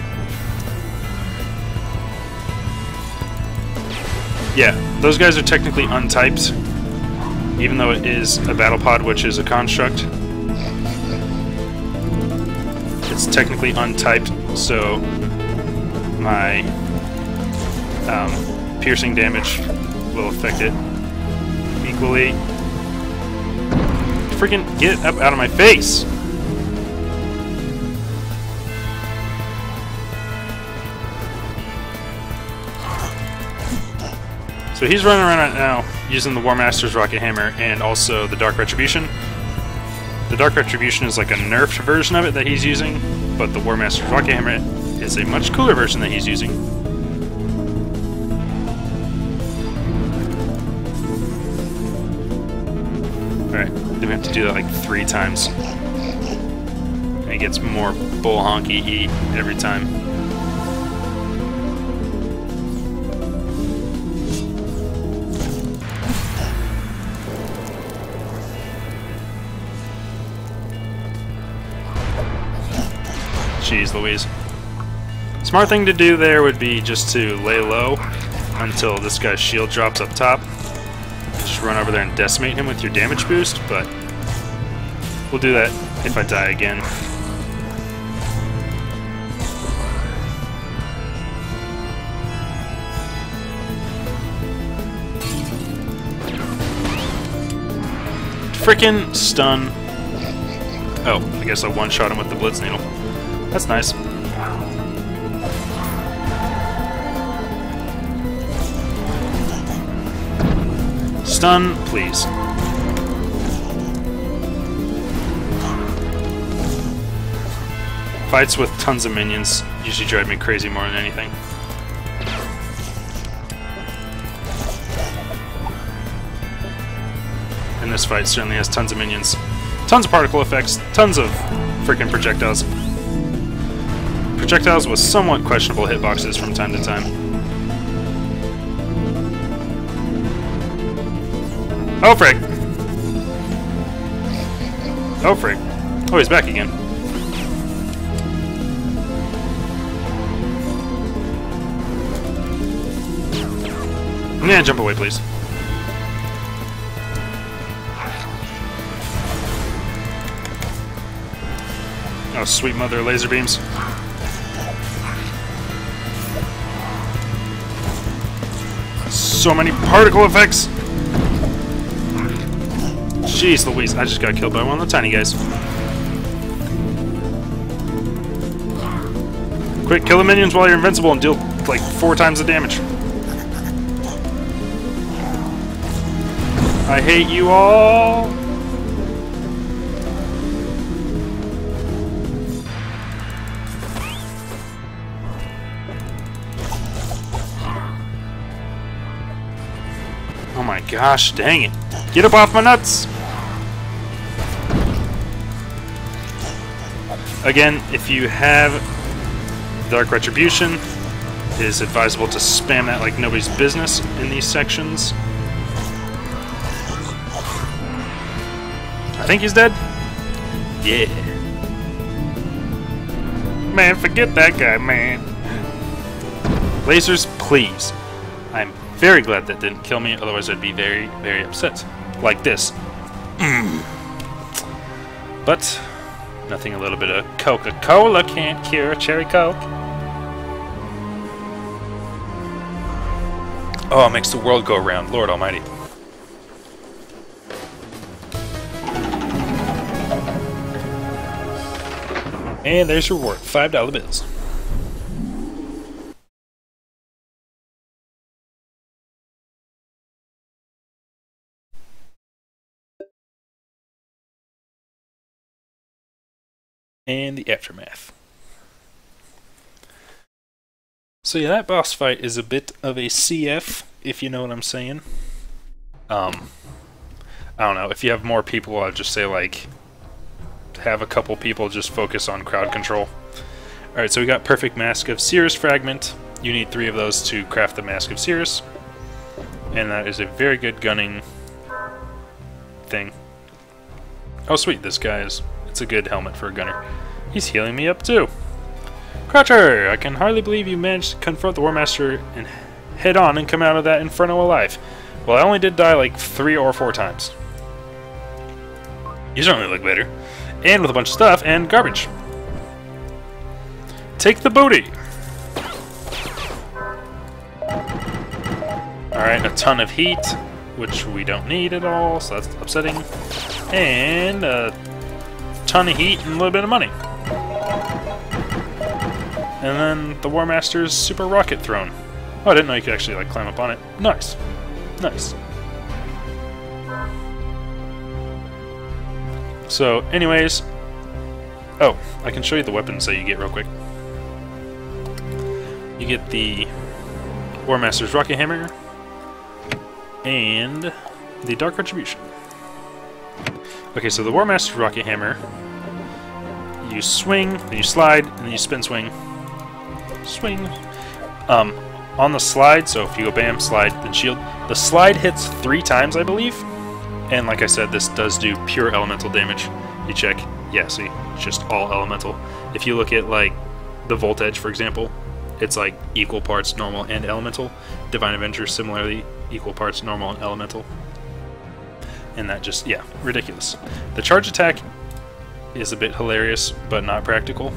Yeah, those guys are technically untyped, even though it is a battle pod, which is a construct. It's technically untyped, so my piercing damage will affect it equally. Freaking get up out of my face! So he's running around right now using the War Master's Rocket Hammer and also the Dark Retribution. The Dark Retribution is like a nerfed version of it that he's using, but the War Master's Rocket Hammer is a much cooler version that he's using. Alright, then we have to do that like 3 times. And it gets more bull honky-y every time. Jeez Louise. Smart thing to do there would be just to lay low until this guy's shield drops up top. Just run over there and decimate him with your damage boost, but we'll do that if I die again. Frickin' stun. Oh, I guess I one-shot him with the Blitz Needle. That's nice. Stun, please. Fights with tons of minions usually drive me crazy more than anything. And this fight certainly has tons of minions. Tons of particle effects, tons of freaking projectiles. Projectiles with somewhat questionable hitboxes from time to time. Oh frick! Oh frick. Oh, he's back again. Yeah, jump away, please. Oh, sweet mother laser beams. So many particle effects! Jeez Louise, I just got killed by one of the tiny guys. Quick, kill the minions while you're invincible and deal like 4 times the damage. I hate you all! Oh my gosh, dang it. Get up off my nuts! Again, if you have Dark Retribution, it is advisable to spam that like nobody's business in these sections. I think he's dead? Yeah. Man, forget that guy, man. Lasers, please. I'm very glad that didn't kill me, otherwise I'd be very, very upset. Like this. But nothing a little bit of Coca-Cola can't cure. Cherry Coke. Oh, it makes the world go round. Lord Almighty. And there's your reward. $5 bills. And the aftermath. So yeah, that boss fight is a bit of a CF, if you know what I'm saying. I don't know, if you have more people, I'd just say like, have a couple people just focus on crowd control. Alright, so we got Perfect Mask of Cirrus Fragment. You need 3 of those to craft the Mask of Cirrus. And that is a very good gunning thing. Oh sweet, this guy is... It's a good helmet for a gunner. He's healing me up too. Croucher! I can hardly believe you managed to confront the War Master and head on and come out of that inferno alive. Well, I only did die like 3 or 4 times. You certainly look better. And with a bunch of stuff and garbage. Take the booty! Alright, a ton of heat, which we don't need at all, so that's upsetting. And a ton of heat and a little bit of money. And then the War Master's Super Rocket Throne. Oh, I didn't know you could actually like climb up on it. Nice. Nice. So, anyways... Oh, I can show you the weapons that you get real quick. You get the War Master's Rocket Hammer and the Dark Retribution. Okay, so the War Master's Rocket Hammer, you swing, then you slide, and then you spin swing. Swing. On the slide, so if you go bam, slide, then shield, the slide hits 3 times, I believe. And like I said, this does do pure elemental damage. You check. Yeah, see, it's just all elemental. If you look at, like, the Volt Edge, for example, it's like equal parts normal and elemental. Divine Avenger, similarly, equal parts normal and elemental. And that just, yeah, ridiculous. The charge attack is a bit hilarious, but not practical.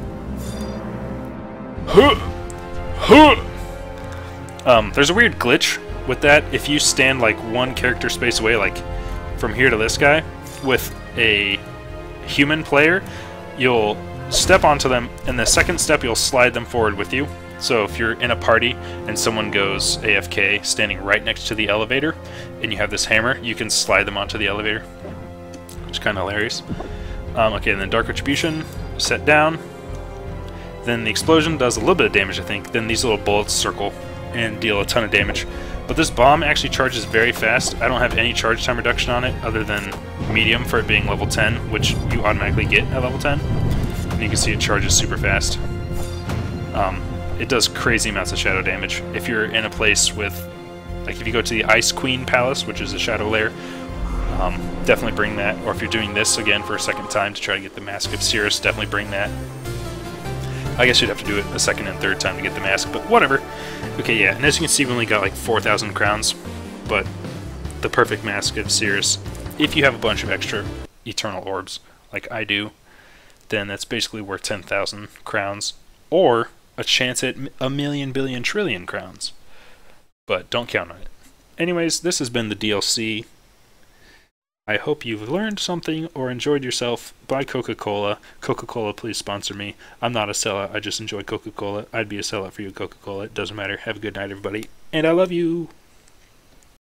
There's a weird glitch with that. If you stand like one character space away, like from here to this guy, with a human player, you'll step onto them, and the second step you'll slide them forward with you. So if you're in a party and someone goes AFK standing right next to the elevator and you have this hammer, you can slide them onto the elevator, which is kind of hilarious. Okay, and then Dark Retribution, set down. Then the explosion does a little bit of damage, I think. Then these little bullets circle and deal a ton of damage. But this bomb actually charges very fast. I don't have any charge time reduction on it other than medium for it being level 10, which you automatically get at level 10. And you can see it charges super fast. It does crazy amounts of shadow damage. If you're in a place with, like if you go to the Ice Queen Palace, which is a shadow lair, definitely bring that. Or if you're doing this again for a second time to try to get the Mask of Cirrus, definitely bring that. I guess you'd have to do it a second and third time to get the mask, but whatever. Okay, yeah, and as you can see, we only got like 4,000 crowns, but the perfect Mask of Cirrus, if you have a bunch of extra Eternal Orbs, like I do, then that's basically worth 10,000 crowns, or a chance at a million, billion, trillion crowns. But don't count on it. Anyways, this has been the DLC. I hope you've learned something or enjoyed yourself. Buy Coca-Cola. Coca-Cola, please sponsor me. I'm not a sellout. I just enjoy Coca-Cola. I'd be a sellout for you, Coca-Cola. It doesn't matter. Have a good night, everybody. And I love you.